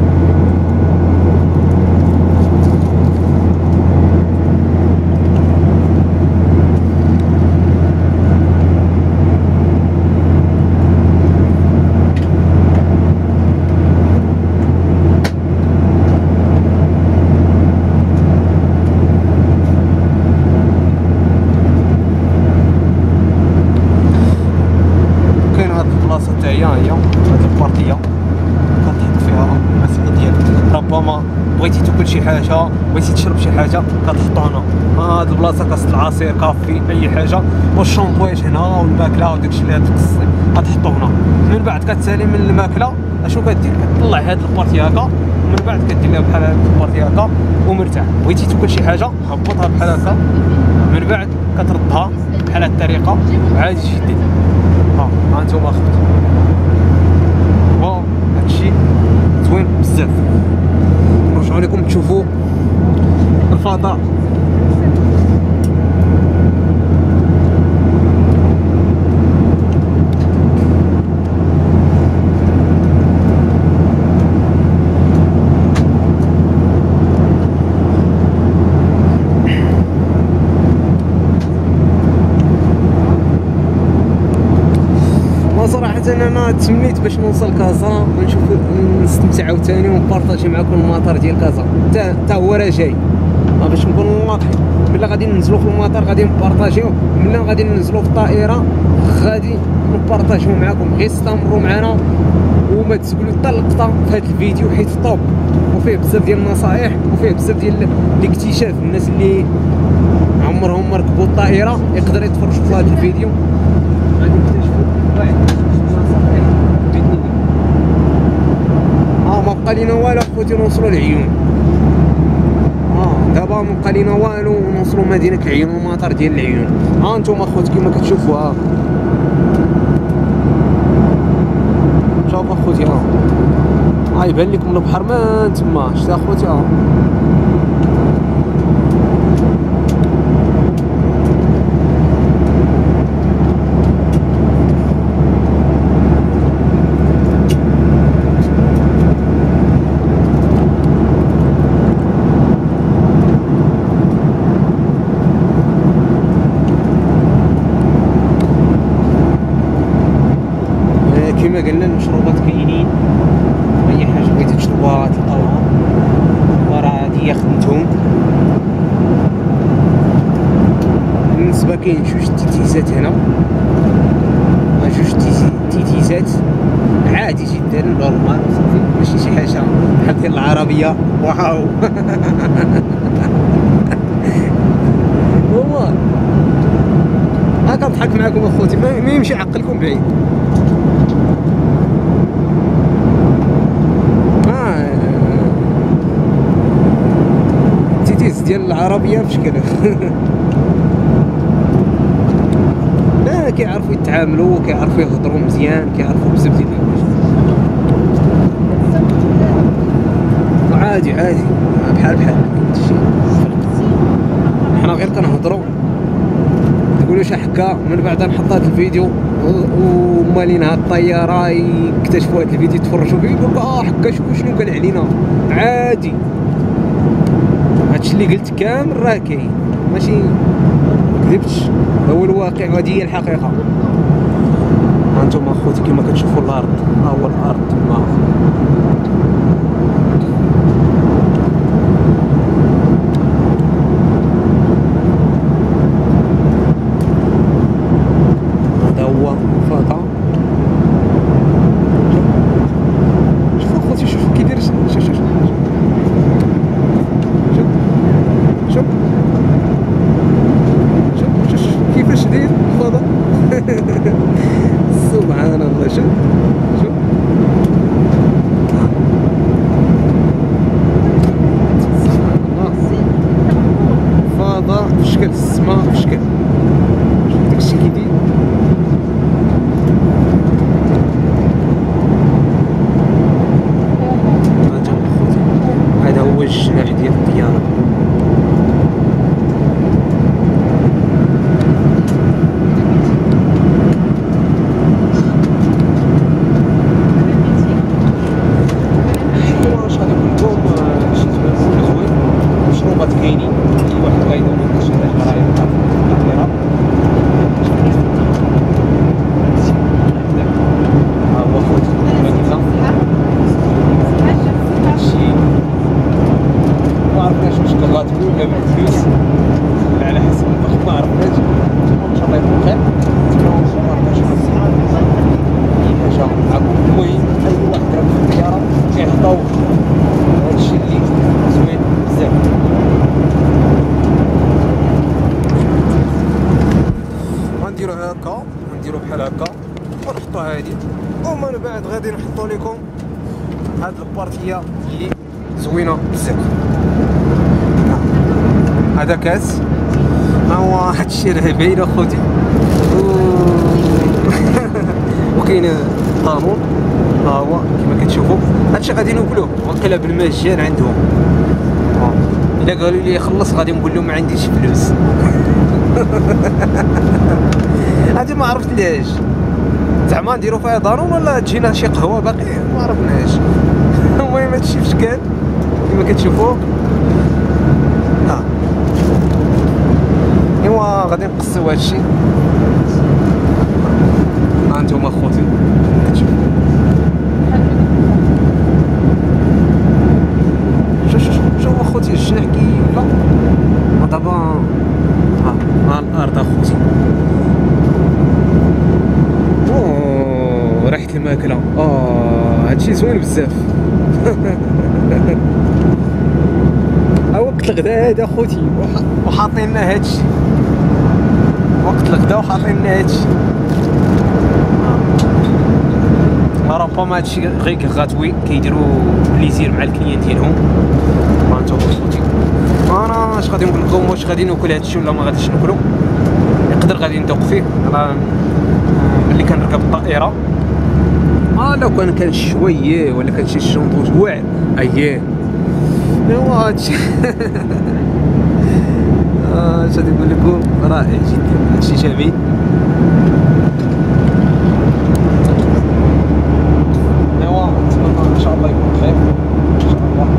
هي هاد البارتيه كتحط فيها المسألة ديال ربما بغيتي تاكل شي حاجه، بغيتي تشرب شي حاجه، كتحطو هنا. هاد البلاصه كاس العصير، كافي، اي حاجه، والشامبواج هنا والماكله وداكشي اللي كتحطو هنا. من بعد كتسالي من الماكله اشنو كدير؟ كطلع هاد البارتيه هكا، ومن بعد كدير لها بحال هاد البارتيه هكا ومرتاح. بغيتي تاكل شي حاجه هبطها بحال هكا، من بعد كتردها بحال هاد الطريقه وعادي تشدي. ها انتوما اخوتي، هادشي زوين بزاف. نرجعو لكم تشوفوا الفضاء. انا تمنيت باش نوصل كازا ونشوف نستمتع عاوتاني ونبارطاجي معكم المطار ديال كازا. حتى هو راه جاي، باش نكونوا واضحين. ملي غادي ننزلوا في المطار غادي نبارطاجيو، ملي غادي ننزلوا في الطائره غادي نبارطاجيو معكم. غير استمروا معنا وما تزقلوا حتى اللقطه في هذا الفيديو، حيت طوب وفيه بزاف ديال النصائح وفيه بزاف ديال الاكتشاف. الناس اللي عمرهم ما ركبوا الطائره يقدروا يتفرجوا في هذا الفيديو، غادي يكتشفوا واحد ما بقى لينا والو اخوتي نوصلوا لعيون. دابا ما بقى لينا والو ونوصلوا مدينه العيون ومطار ديال العيون. انتم اخوتي كما كتشوفوا، شوف اخوتي، يبان لكم البحر من تما. شتي اخوتي، كما قلنا المشروبات كاينين، اي حاجه بغيتي تشربوها تلقاوها، وراه هادي خدمتهم. بالنسبه كاين جوج تيتيزات هنا، جوج تيتيزات عادي جدا نورمال صافي، ماشي شي حاجه بحال ديال العربيه. واو والله كنضحك معكم اخوتي، ما يمشي عقلكم بعيد. ديال العربيه بشكل لا، كيعرفوا يتعاملوا، كيعرفوا يهضروا مزيان، كيعرفوا بزاف ديال الحوايج. عادي بحال هادشي. حنا غير كنهضروا تقولوا شي حكا، من بعد نحط هذا الفيديو ومالين هاد الطياره يكتشفوا هذا الفيديو يتفرجوا فيه يقولوا حكا شنو قال علينا. عادي، هادشي اللي قلت كامل راه كاين، ماشي مكذبتش، هو الواقع وهذه هي الحقيقه. هانتوما اخوتي كما كتشوفوا الارض، ها هو الارض تما. البلاصه هذه. ومن بعد غادي نحطوا لكم هاد البارتيه اللي زوينه بزاف. هذا كاس، ها هو هادشي راه باين اخوتي. وكاين قانون، ها هو كما كتشوفوا هادشي غادي ناكلوه واقيلا بالمجان عندهم. الا قالوا لي خلص غادي نقول لهم ما عنديش فلوس. هادي ما عرفت ليش زعما نديرو فيها ضانون ولا تجينا شي قهوه باقي ما عرفناش. المهم هادشي في شكال كما كتشوفوا. ايوا غادي نقصيو هادشي. ها انتوما خوتي كتشوفوا شوفوا اخوتي الجناح كي ولا دابا. ها الارض اخوتي. ريحة الماكلة هادشي زوين بزاف. وقت الغداء هذا اخوتي وحاطين لنا هادشي، وقت الغداء وحاطين لنا هادشي. ربما هادشي غير غاتوي كيديروا بليزير مع الكليان ديالهم. ها انتوما اخوتي انا اش غادي نقول لكم، واش غادي ناكل هادشي ولا ما غاديش ناكلو. يقدر غادي ندوق فيه ملي كنركب الطائره. لو كان شويه ولا كان شي شونطوش واعر اييه. ايوا هادشي اش غادي نقول لكم، رائع جدا هادشي جميل. ايوا نتمنى ان شاء الله يكون خير ان شاء الله.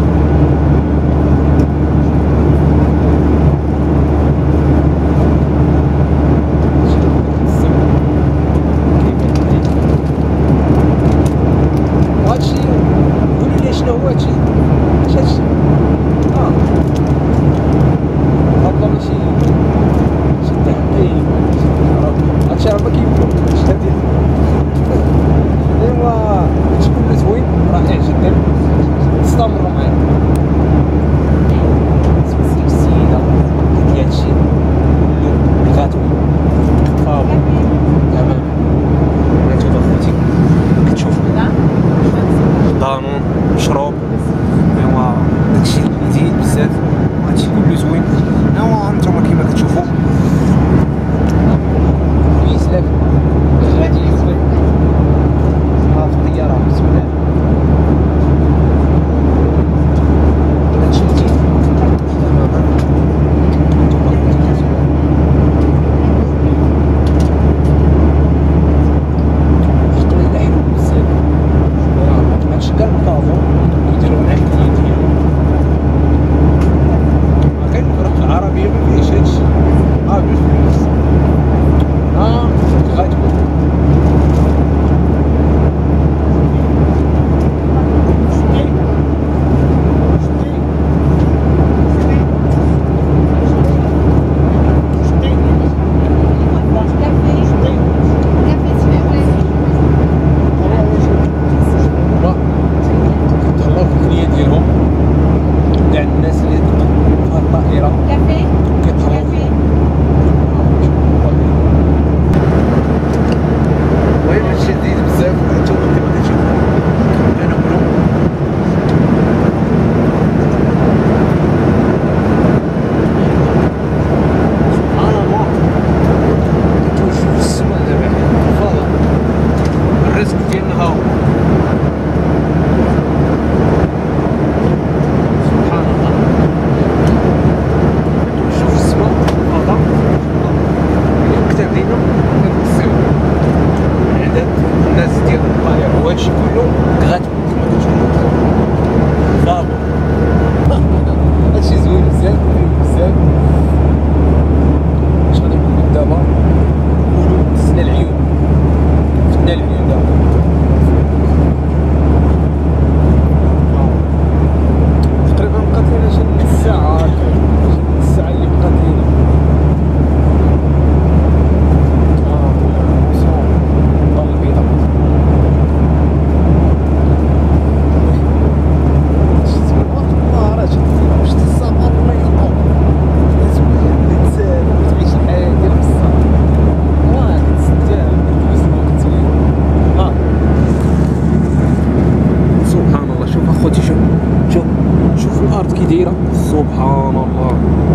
سبحان الله.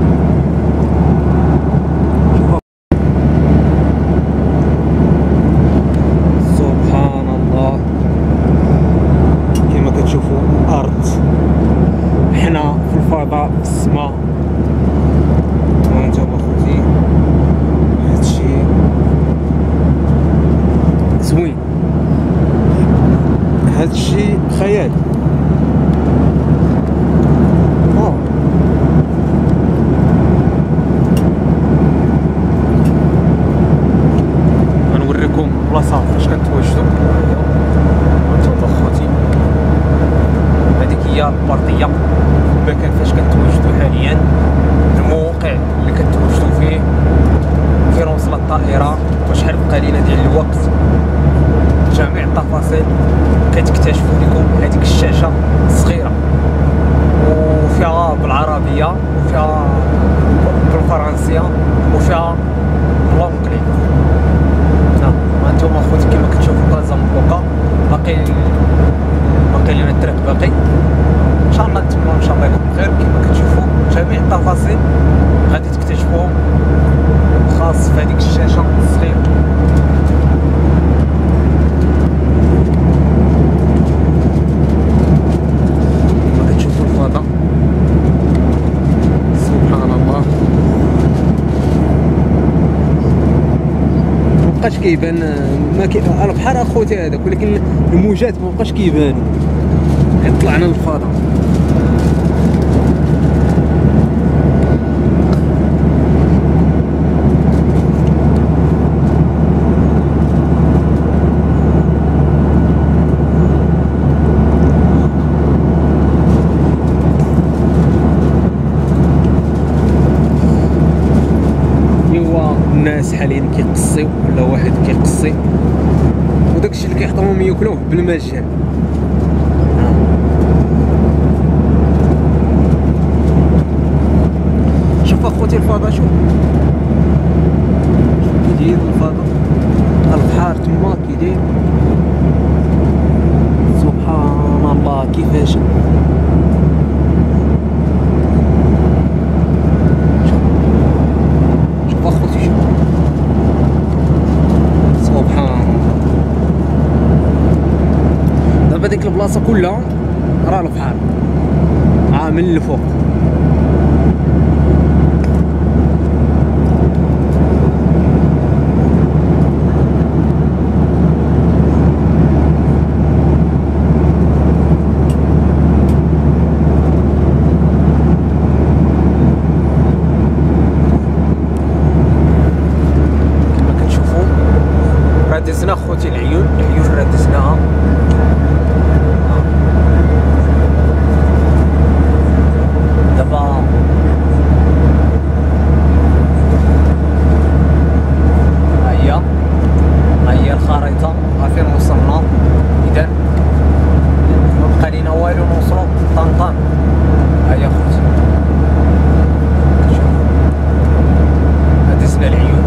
سبحان الله كما كتشوفوا الارض، حنا في الفضاء في السماء. وانتم اخوتي هادشي زوين، هادشي خيال. غنوريكم بلاصه فاش كنتواجدوا هانتوما اخوتي. هذيك هي البارطيه، المكان فاش كنتواجدوا حاليا، الموقع اللي كنتواجدوا فيه، فين وصلت الطائره وشحال بقى لينا ديال الوقت. جميع التفاصيل كتكتشفوا لكم هذيك الشاشه الصغيره، وفيها بالعربيه وفيها بالفرنسيه وفيها بالانجلي. هانتوما اخوتي كما كتشوفوا كازا مبلوكا، باقي لنا الطريق باقي. ان شاء الله نتمنى ان شاء الله يكون خير. كما كتشوفوا جميع التفاصيل غادي تكتشفوهم خاص في هذيك الشاشه الصغيره. كما كتشوفوا الفضاء سبحان الله. مبقاش كيبان البحر اخوتي هذاك، ولكن الموجات مبقاش كيبانو. طلعنا للفضاء. الناس حاليا كيقصيو، ولا واحد كيقصي، وداكشي اللي كيحطوهم ياكلوه بالمجان. شوف اخوتي الفضاء، شوف كيداير الفضاء، البحر تما كيداير. سبحان الله كيفاش. شوف اخوتي، شوف سبحان الله. دابا ديك البلاصه كلها راه البحر من الفوق. دزنا اخوتي العيون راه دزناها. دابا ها هي الخريطه، ها فين وصلنا. اذا ما بقى لينا والو نوصلوا لطنطان. ها هي اخوتي دزنا العيون.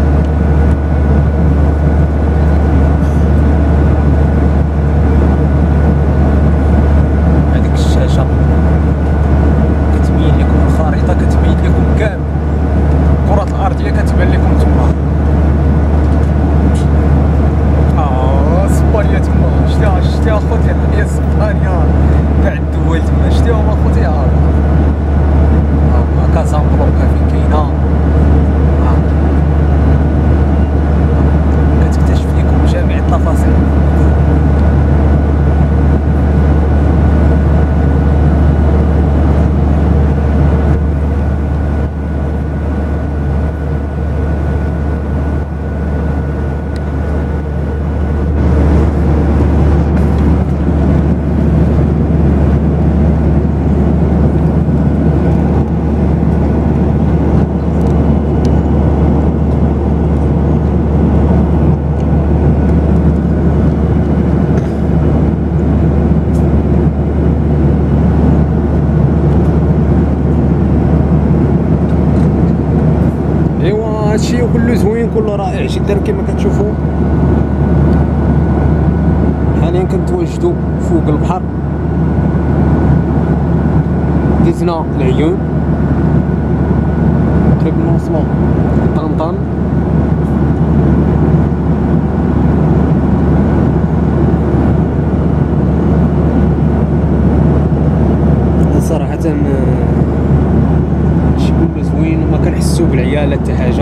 كتبين لكم الخريطه، كتبين لكم كامل الكره الارضيه كتبان لكم تما. اسبانيا تما، شتي اخوتي، هي اسبانيا كاع الدول تما شتيهم اخوتي. كازا مبلوكا فين كاينه، كتكتشف لكم جميع التفاصيل. هادشي كله زوين، كله رائع جدا. كما كتشوفوا حاليا كنتواجدوا فوق البحر، دزنا العيون تقريبا نوصلو طنطا. صراحة شي كله زوين وما كنحسو بالعيال حتى حاجة.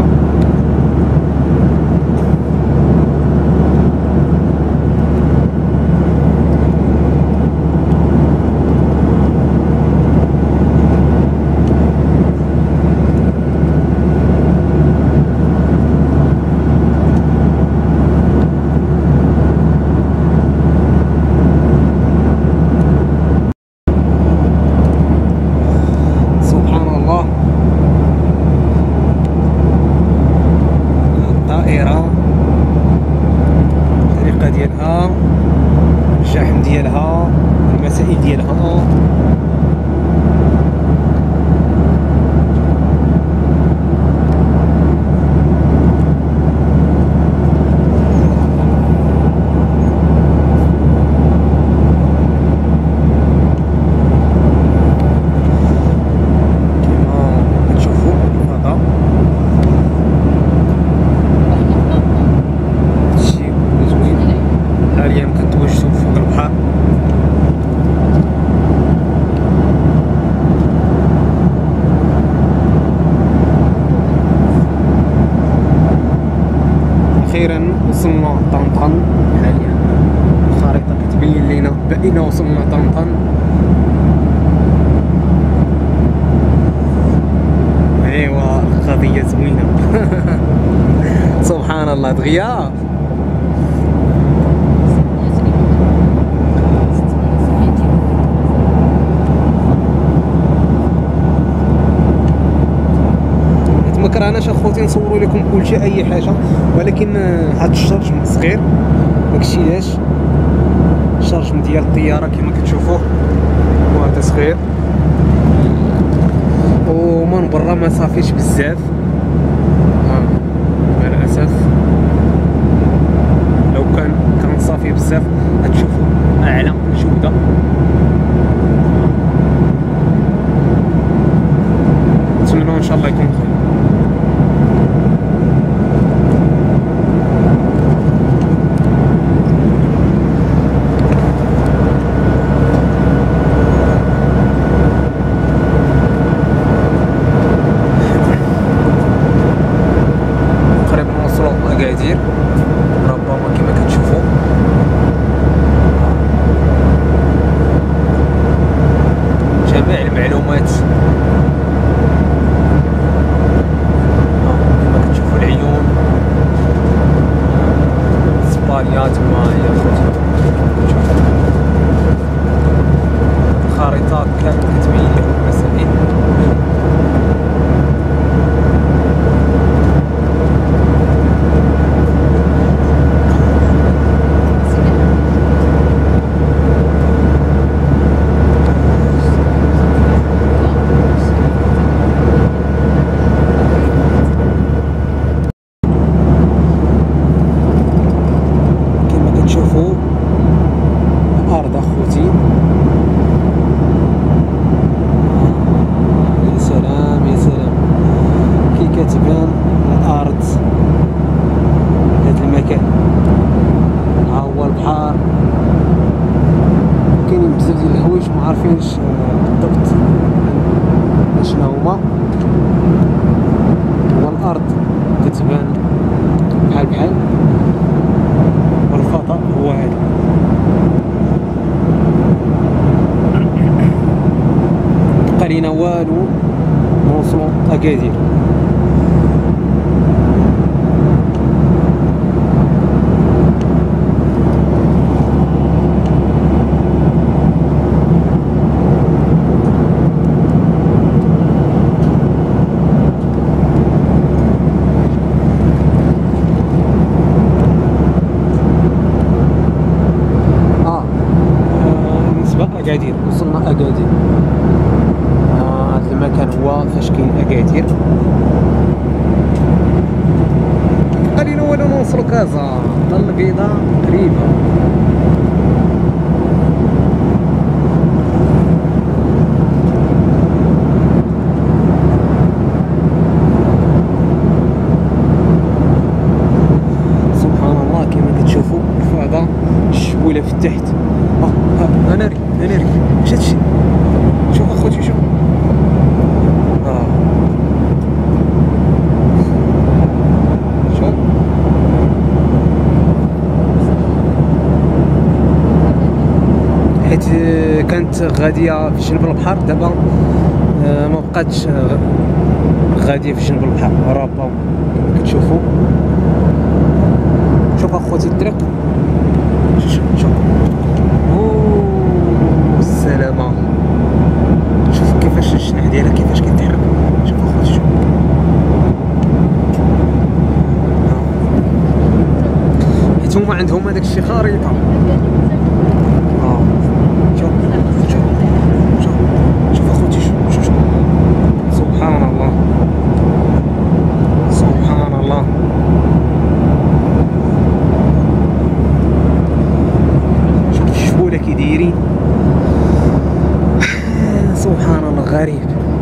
الشحن ديالها، المسائل ديالها. اخيرا وصلنا طنطا. حاليا الخريطه كتبين لينا بقينا وصلنا طنطا. ايوا القضيه زوينه. سبحان الله دغيا. ما كرهناش اخوتي نصوروا لكم كلشي اي حاجه، ولكن هاد الشرجم صغير داكشي علاش الشرجم ديال الطياره كما كتشوفوا وهذا صغير، ومن برا ما صافيش بزاف مع الاسف. لو كان صافي بزاف غتشوفوا اعلى جوده. نتمنى ان شاء الله يكون خير. أكادير ربما كما كتشوفوا. جميع المعلومات كما كتشوفوا، العيون، اسبانيا تما هي خوتي. الخريطة كتبين لكم المسائل. شوفوا الأرض أخوتي، يا سلام يا سلام كي كتبان الأرض هذا المكان. ها هو البحر، كاينين بزاف ديال الحوايج معرفينش بالضبط شنو هما. والأرض كتبان بحال والخطأ هو هذا. بقى لينا والو نوصلو أكادير. أكادير وصلنا أكادير. هذا المكان هو فاش كاين أكادير. علينا ولو نوصلو كازا البيضاء قريبة. تحت. انا ري اش هادشي؟ شوف اخوتي شوف. شوف حيت كانت غاديه في جنب البحر، دابا ما بقاتش غاديه في جنب البحر، رابطه كما كتشوفوا. شوف اخوتي الطريق، شوف السلامه، شوف كيفاش الجناح ديالها كيفاش كيتحرك. شوف اخوتي شوف. حيت هما عندهم هداك الشيء خريطه. شوف اخوتي شوف. سبحان الله سبحان الله. شوف الشبوله كي دايرين. سبحان الله غريب.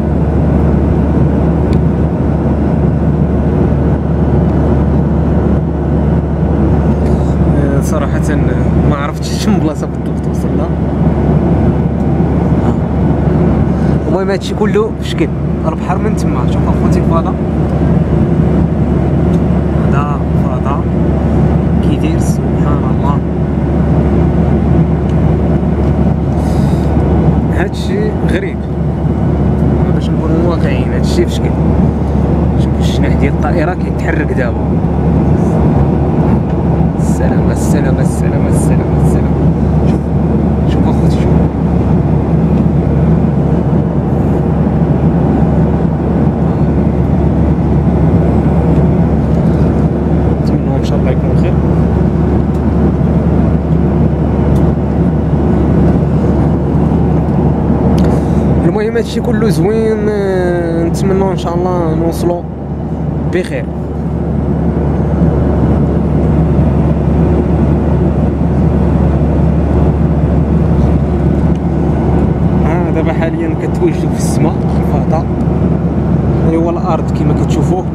صراحة ما عرفتش شنو بلاصة بالضبط وصلنا. المهم هادشي كله في شكل البحر من تما. شوف اخوتي الفضاء، هذا فضاء كيدير. سبحان الله. هادشي غريب باش نكونوا واقعيين. هادشي في شكل. شوف الجناح ديال الطائرة كيتحرك دابا. السلام السلام السلام السلام السلام. شوف اخوتي شوف. نتمنى ان شاء الله يكون خير. المهم هادشي كله زوين. نتمنى ان شاء الله نوصلوا بخير. دابا حاليا كتوجدوا في السماء في الفضاء، هو الارض كما كتشوفوه.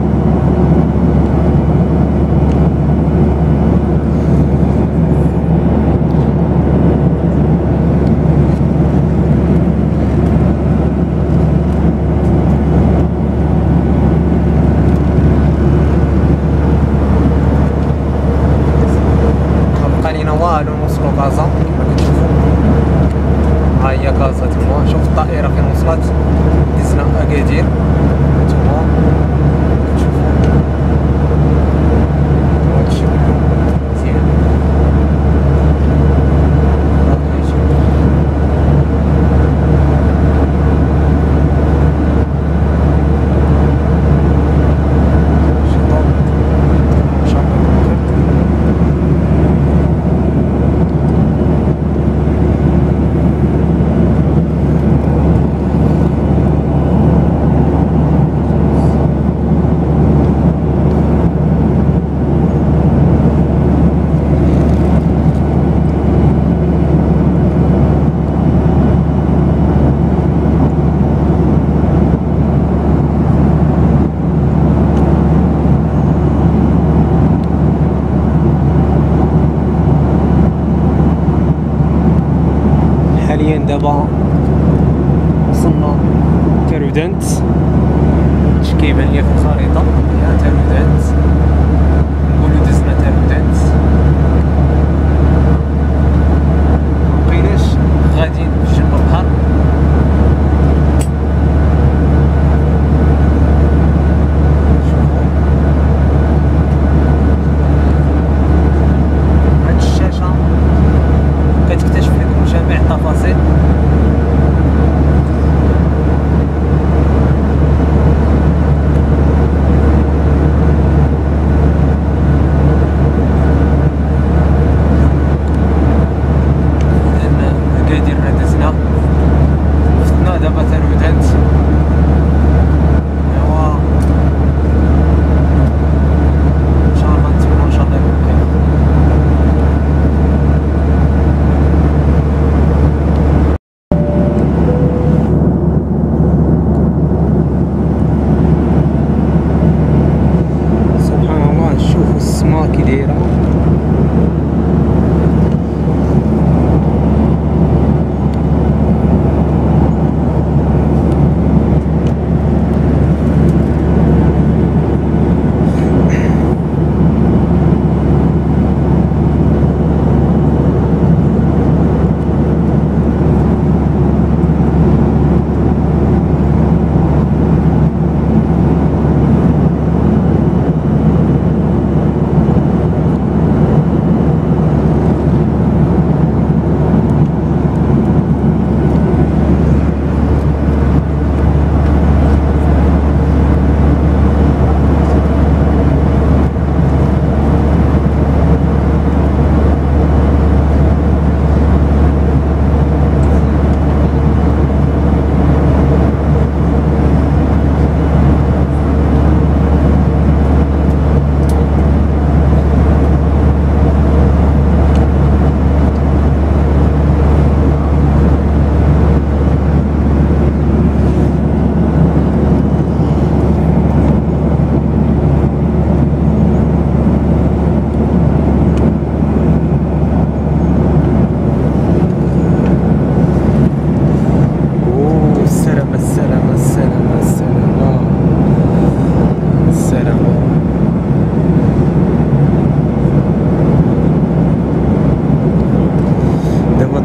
مبقى لينا والو نوصلوا غازا كما كتشوفوا. ها هي كازا تما. شوف الطائرة فين وصلت. دزنا أكادير نتوما كتشوفو. هادشي كله مزيان. حاليا دابا وصلنا تارودانت. اش كيبان ليا في الخريطة هي تارودانت. نقولو دزنا تارودانت. مبقيناش غاديين في جنب البحر. هاد الشاشة كتكتشف لكم جميع التفاصيل.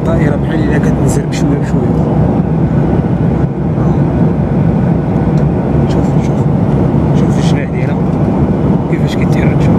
الطائرة بحال إلا كتنزل بشوية بشوية. شوف الجناح ديالها كيفاش كيتحرك. شوف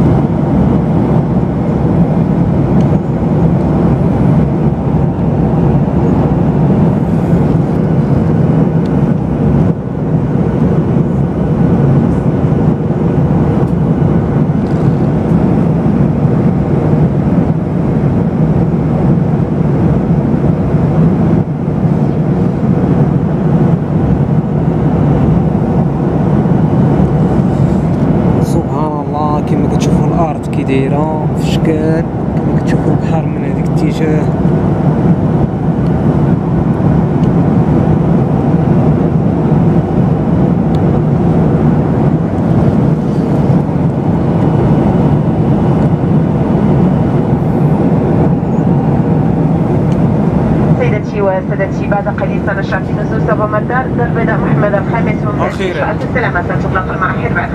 كما كتشوفوا الارض كي دايره في الشكال، كما كتشوفوا البحر من هذاك الاتجاه. سيدتي وسادتي، بعد قليل سنشرع في نزول سوبر مطار دار البيضاء محمد الخامس أخيرا السلامة. ستطلق المراحل بعد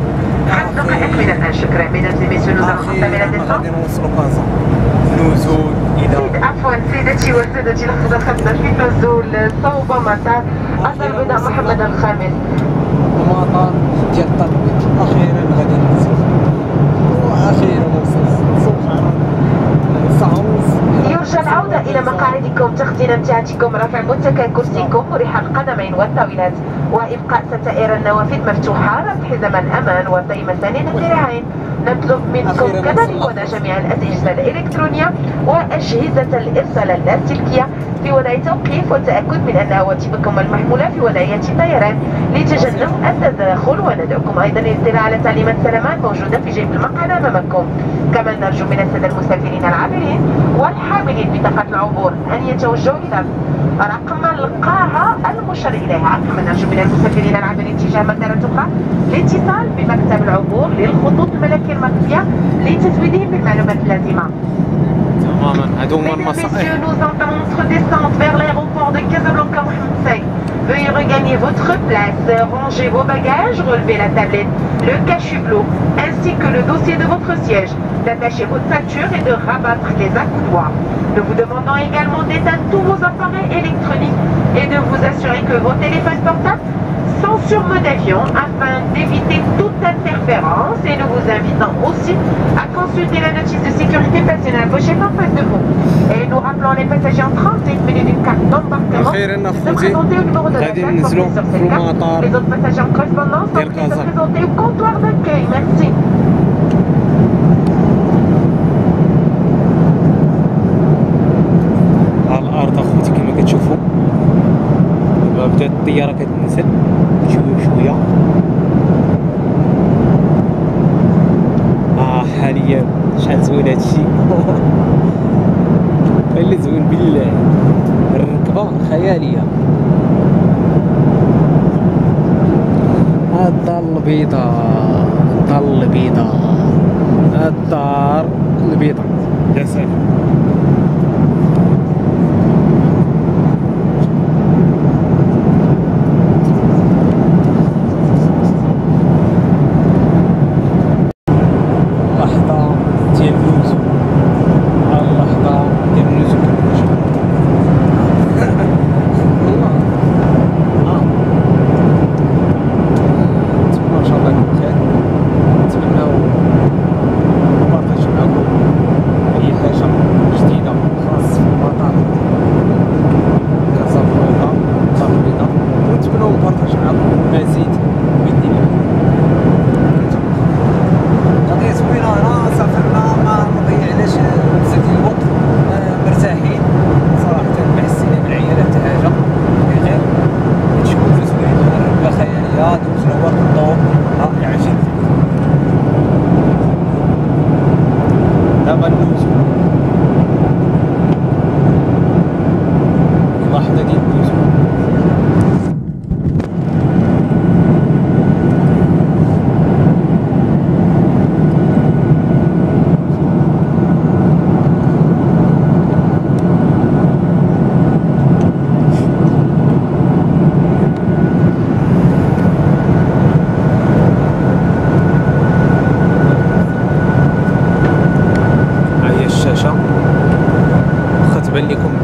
5 دقائق من الآن. شكرا. Mesdames et messieurs, nous allons entamer la descente. غادي نوصلوا كازا. نزول إلى عفوا سيدتي وسادتي، لقد أخذنا في نزول صوب مطار دار البيضاء محمد الخامس. المطار ديال الطربيط. أخيرا غادي ننزل، وأخيرا وصلت. سبحان الله، ساعة ونص. يرجى العودة إلى مقاعدكم، تخزين امتعتكم، رفع متكئ كرسيكم، مريح القدمين والطاولات، وإبقاء ستائر النوافذ مفتوحة، ربط حزام الأمان وطي مسانيد الذراعين. نطلب منكم كذلك وضع جميع الأجهزة الإلكترونية وأجهزة الإرسال اللاسلكية في وضع توقيف، والتأكد من أن هواتفكم المحمولة في وضعية الطيران لتجنب التداخل. وندعوكم أيضا للاطلاع على تعليمات سلامات موجودة في جيب المقعد أمامكم. كما نرجو من السادة المسافرين العابرين والحاملين بطاقة العبور أن يتوجهوا إلى رقم القاعة المشار إليها. كما نرجو من المسافرين العابرين تجاه مطارات أخرى الاتصال بمكتب العبور للخطوط الملكية المخفية لتزويدهم بالمعلومات اللازمة. تماما، هادو هما المصائب. Nous entamons notre descente vers l'aéroport de Casablanca Mohamed VI. Veuillez regagner votre place, ranger vos bagages, relever la tablette, le cache-flot, ainsi que le dossier de votre siège, d'attacher votre ceinture et de rabattre les accoudoirs. Nous vous demandons également d'éteindre tous vos appareils électroniques et de vous assurer que vos téléphones portables sont sur mode avion afin d'éviter toute interférence, et nous vous invitons aussi à consulter la notice de sécurité placée dans la pochette en face de vous. Et nous rappelons les passagers en transit munis d'une carte d'embarquement de se présenter au numéro de la plateforme sur cette carte. Les autres passagers en correspondance sont priés de se présenter au comptoir d'accueil. Merci. على الارض اخوتي كما كتشوفوا، دابا بدات الطياره كتنزل بشويه بشويه. حاليا شحال زوين هادشي. اللي زوين بالله، الركبه خياليه. الدار البيضاء، الدار البيضاء، الدار البيضاء. يا سلام.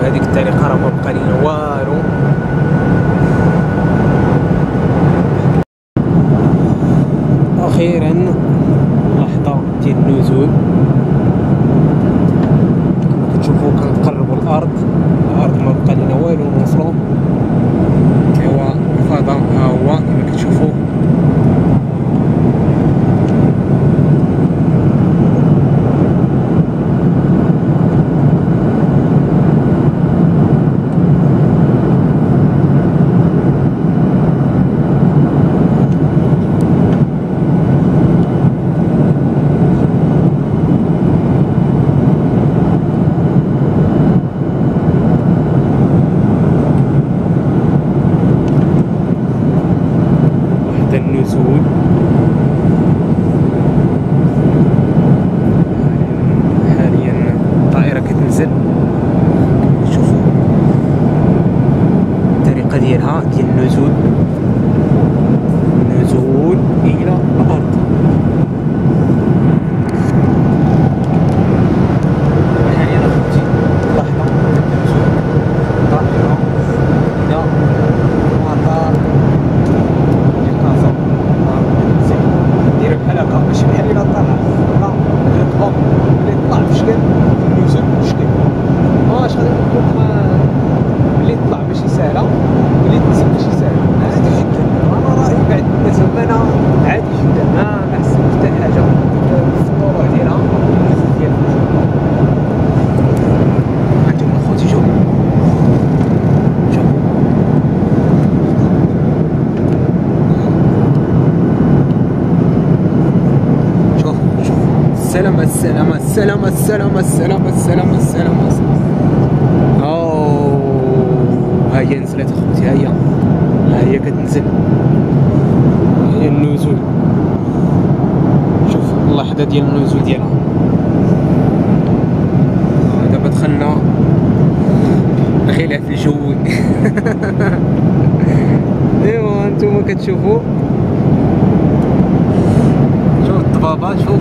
بهذيك الطريقه راه ما بقى لينا والو. اخيرا لحظه ديال النزول، كما كتشوفوا كنقربوا الارض ما بقى لينا والو نوصلوا. ايوا الفضاء ها هو كما كتشوفوا. النزول حاليا الطائرة كتنزل، شوفوا الطريقة ديالها ديال النزول إلى الأرض. حاليا أخوتي لحظة النزول الطائرة إلى مطار دير بحال هكا ماشي بحال الا طلع، لا الركبه ملي طلع في شكل النزول في شكل واش غادي نقول لكم. ملي طلع ماشي ساهله، ملي تنزل ماشي ساهله، عادي جدا. انا رايي بعد بالنسبه لنا عادي جدا، ما حسيت حتى حاجه في الطلوع ديالها النزول ديالها. هانتوما اخوتي شوفوا السلامة. ها هي نزلت اخوتي، ها هي كتنزل، ها هي النزول. شوف اللحظة ديال النزول ديالها. دابا دخلنا غلاف الجوي. ايوا هانتوما كتشوفوا، شوف الضبابة، شوف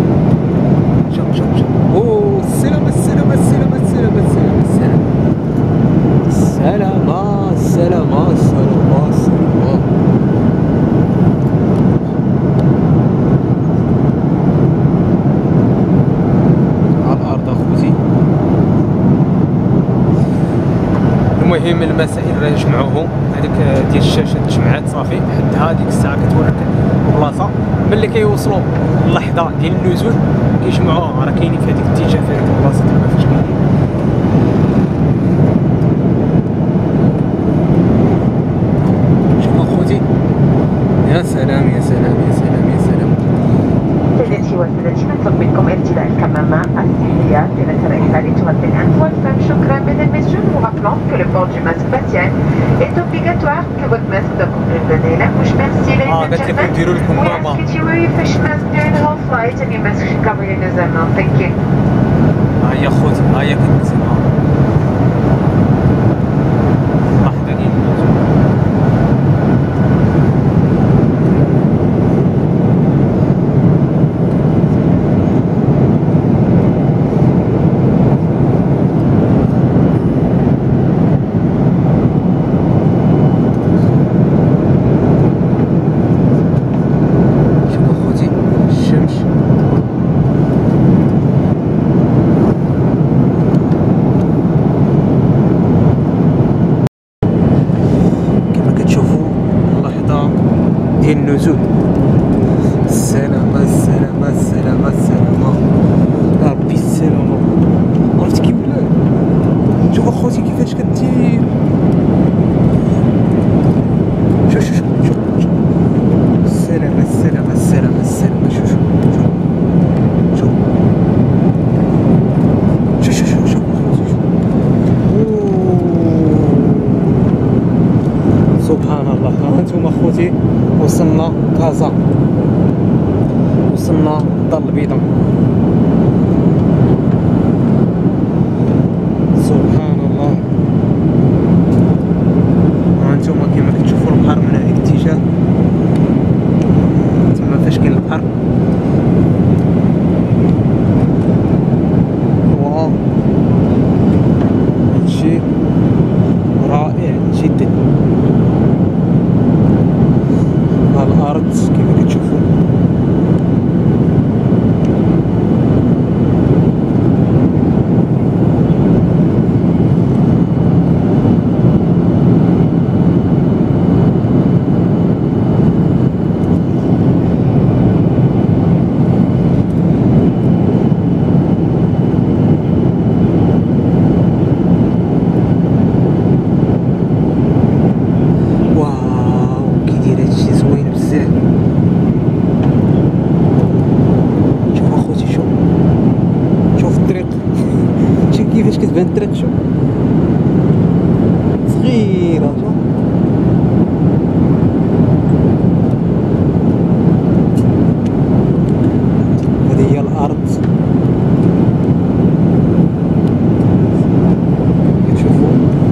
اوه السلامة. على الأرض أخوتي. المهم المسائل راه جمعوهم، هذيك ديال الشاشة تجمعات صافي، حتى هذيك الساعة كتوريك البلاصة. ملي كيوصلوا اللحظة ديال النزول كيجمعوها، راه كاينين في هذيك الاتجاه، في هذيك البلاصة تما فاش كاينين. شوف اخوتي، يا سلام. سيدتي وسادتي، نطلب منكم ارتداء الكمامة الصحية طيلة الرحلة لتغطي الأنف والفم. شكرا. Mesdames, Messieurs, nous vous rappelons que le port du masque facial est obligatoire, que votre masque doit couvrir le nez et la bouche. Merci, ladies and gentlemen. We ask that you wear your face mask during the whole flight and your mask should cover your nose and mouth. Thank you. ها هي اخوتي، ها هي كتنزل. لحظة ديال النزول. ديال النزول. السلامة ربي السلامة. عرفتي كي ولا شوف اخوتي كيفاش كدير. شوف السلامة. شوف سبحان الله. ها انتم اخوتي وصلنا كازا، وصلنا الدار البيضاء. سبحان الله. ها انتم كما كتشوفوا البحر من هذا الاتجاه، تما فاش كاين البحر. واو هادشي هاد الطريق شوف صغيرة شوف. هذه هي الأرض كتشوفو.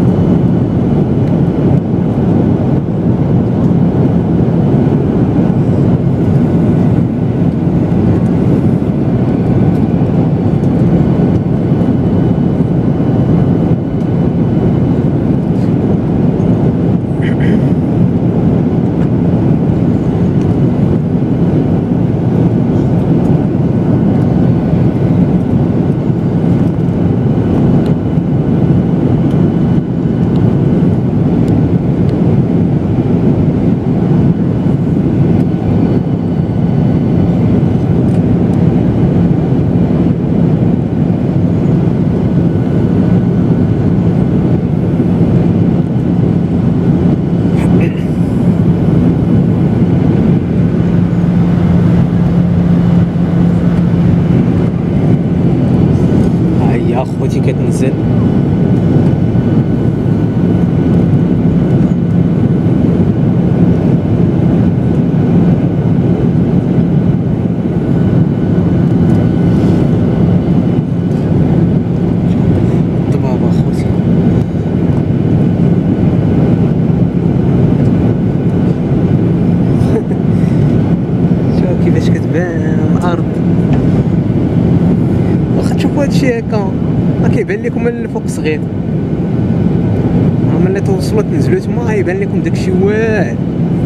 خوتي كتنزل الضبابة خوتي. شوف كيفاش كتبان الأرض. واخا تشوفو هادشي هكا ما كيبان لكم من الفوق صغير، ملي توصلوا تنزلوا تما غيبان لكم داكشي واعر.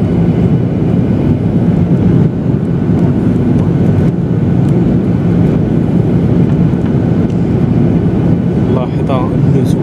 لاحظة النزول.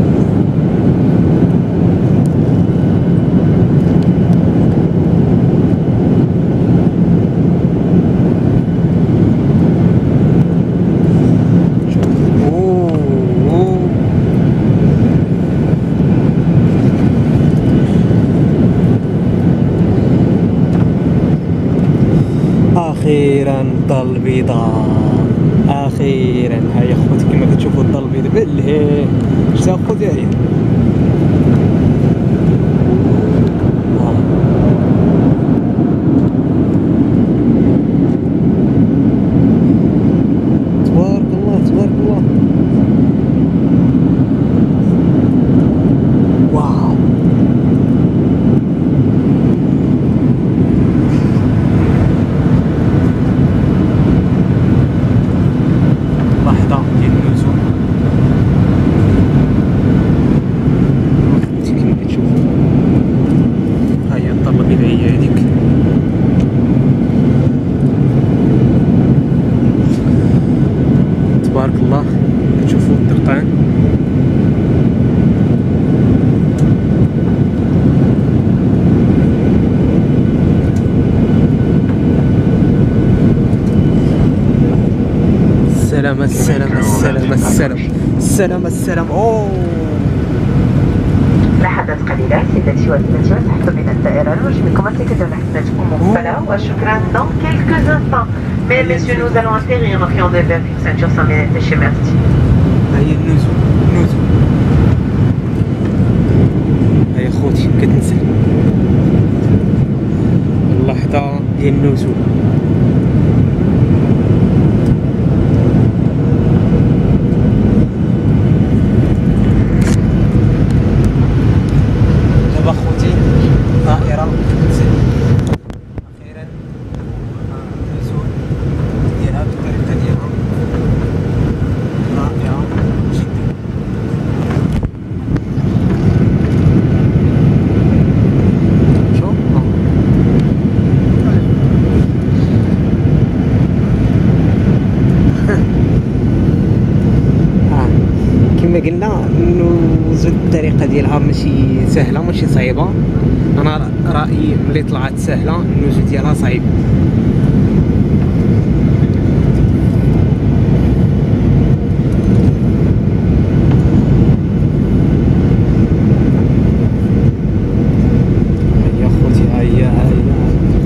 اخيرا الدار البيضاء، اخيرا. هاهي خوتي كما كتشوفوا الدار البيضاء بالله. شتا خوتي هاهي تبارك الله تبارك الله. واو تبارك الله. تشوفوا الطرقان السلام السلام السلام السلام السلام السلام. اوه لحظات قليلة سيداتي وسادتي وتحت من الطائرة نرجمكم أتأكدوا من حسناتكم مقبلة وشكرا. Dans quelques instants, mesdames et messieurs, nous allons atterrir en priant de vers une ceinture sans bien attaché. Merci. هاهي النزول النزول. هاهي خوتي كتنزل اللحظة ديال النزول. دابا خوتي الطائرة كتنزل أخيرا. النزول ديالها بالطريقة ديالها رائعة جدا. شوف كما قلنا النزول الطريقة ديالها ماشي سهلة ماشي صعيبة. أنا رأيي ملي طلعت سهلة النزول ديالها صعيب. هيا خوتي هيا هيا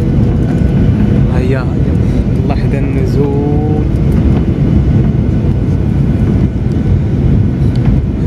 هيا هيا اللحظة النزول.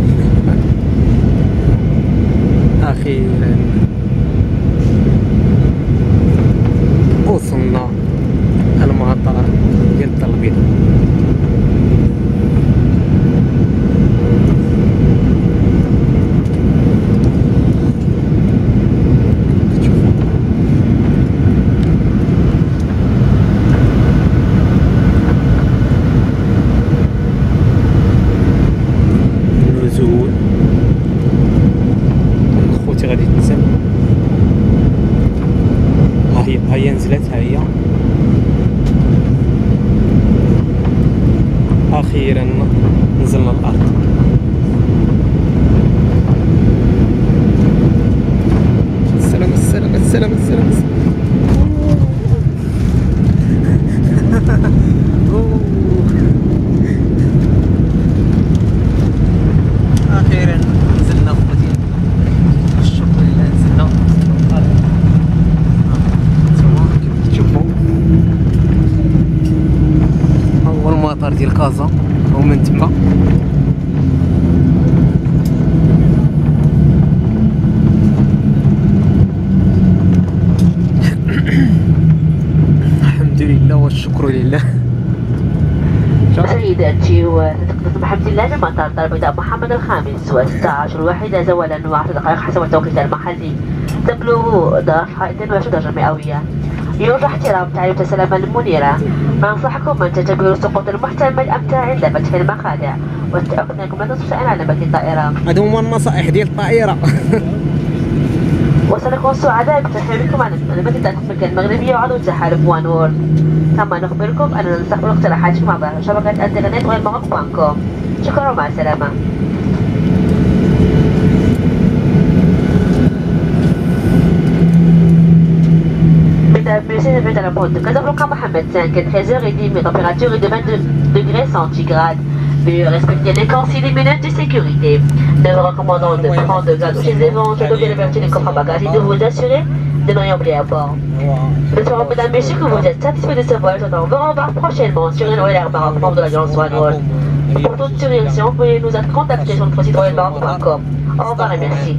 غازا ومن تما الحمد لله والشكر لله. سيداتي وتقدم بحمد الله لمطار الدار البيضاء محمد الخامس و16 الواحدة زوالا و10 دقائق حسب التوقيت المحلي، تبلغ درجة 22 درجة مئوية. يرجى احترام تعليمات السلامة المنيرة. ننصحكم أن تتبعوا السقوط المحتمل أمتى عند فتح المخادع، والتأكد أنكم لا تنسوا عن علامات الطائرة. هادو هما النصائح ديال الطائرة. وسنكون سعداء بترحيبكم على مدينة المملكة المغربية وعضو تحالف وان وورلد. كما نخبركم أننا نستقبل اقتراحاتكم عبر شبكة الانترنت والمغرب.com. شكرا ومع السلامة. Merci de venir à la porte de Casablanca Mohamed 5 à 13h30, température est de 22 degrés centigrades. Veuillez respecter les consignes et minutes de sécurité. Nous vous recommandons de prendre garde chez les ventes, de bien avertir les coffres à bagages et de vous assurer de ne rien oublier à bord. Nous espérons, mesdames et messieurs, que vous êtes satisfaits de ce voyage. On vous revoir prochainement sur une Royal Maroc, membre de l'agence One World. Pour toute direction, vous pouvez nous contacter sur notre site royalmaroc.com. Au revoir et merci.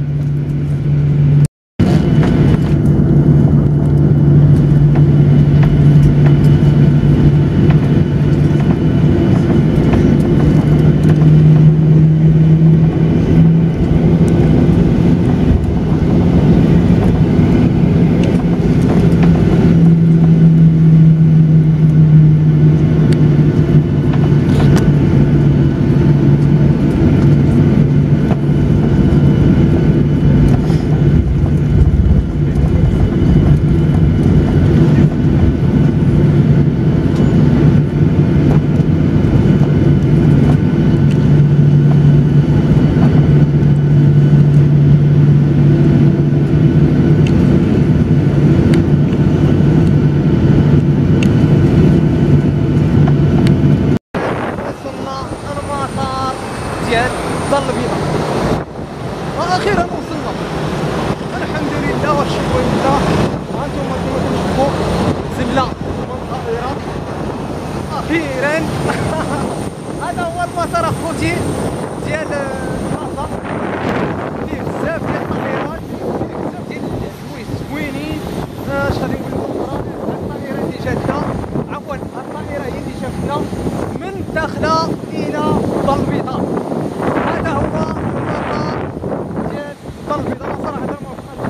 الدار البيضاء واخيرا وصلنا الحمد لله والشكر لله. هانتوما كما كتشوفوا نزلنا من الطائرة اخيرا. هذا هو المسار اخوتي ديال فرنسا، فيه بزاف ديال الطائرات، فيه بزاف ديال الحوايج زوينين. اش غادي نقول لكم، الطائرة اللي جاتنا، عفوا الطائرة هي اللي جاتنا من الداخلة الى الدار البيضاء. هذا هو المطار ديال الدار البيضاء. صراحة ما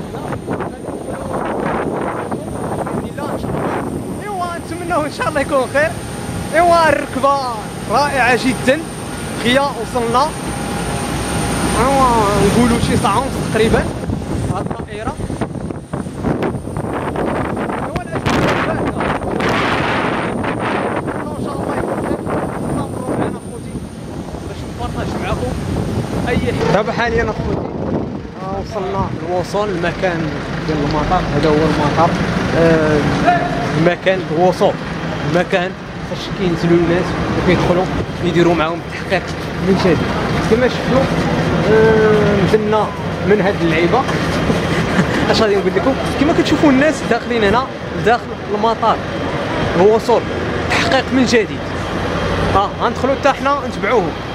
بقاش ان شاء الله. ايوا نتمناو ان شاء الله يكون خير. ايوا الركبة رائعة جدا. هي وصلنا نقولوا شي ساعة ونص تقريبا هاد الطائرة. ايوا الأجواء باردة ان شاء الله يكون خير. صبروا معنا خوتي باش نبارطاج معاكم اي حاجة. دابا حاليا اخوتي وصلنا الوصول المكان ديال المطار. هذا هو المطار، المكان الوصول، المكان فاش كينزلوا الناس وكيدخلوا يديروا معاهم التحقيق من جديد. كما شفتوا نزلنا من هاد اللعيبه. اش غادي نقول لكم، كما كتشوفوا الناس داخلين هنا لداخل المطار الوصول، تحقيق من جديد. غندخلوا حتى حنا نتبعوهم.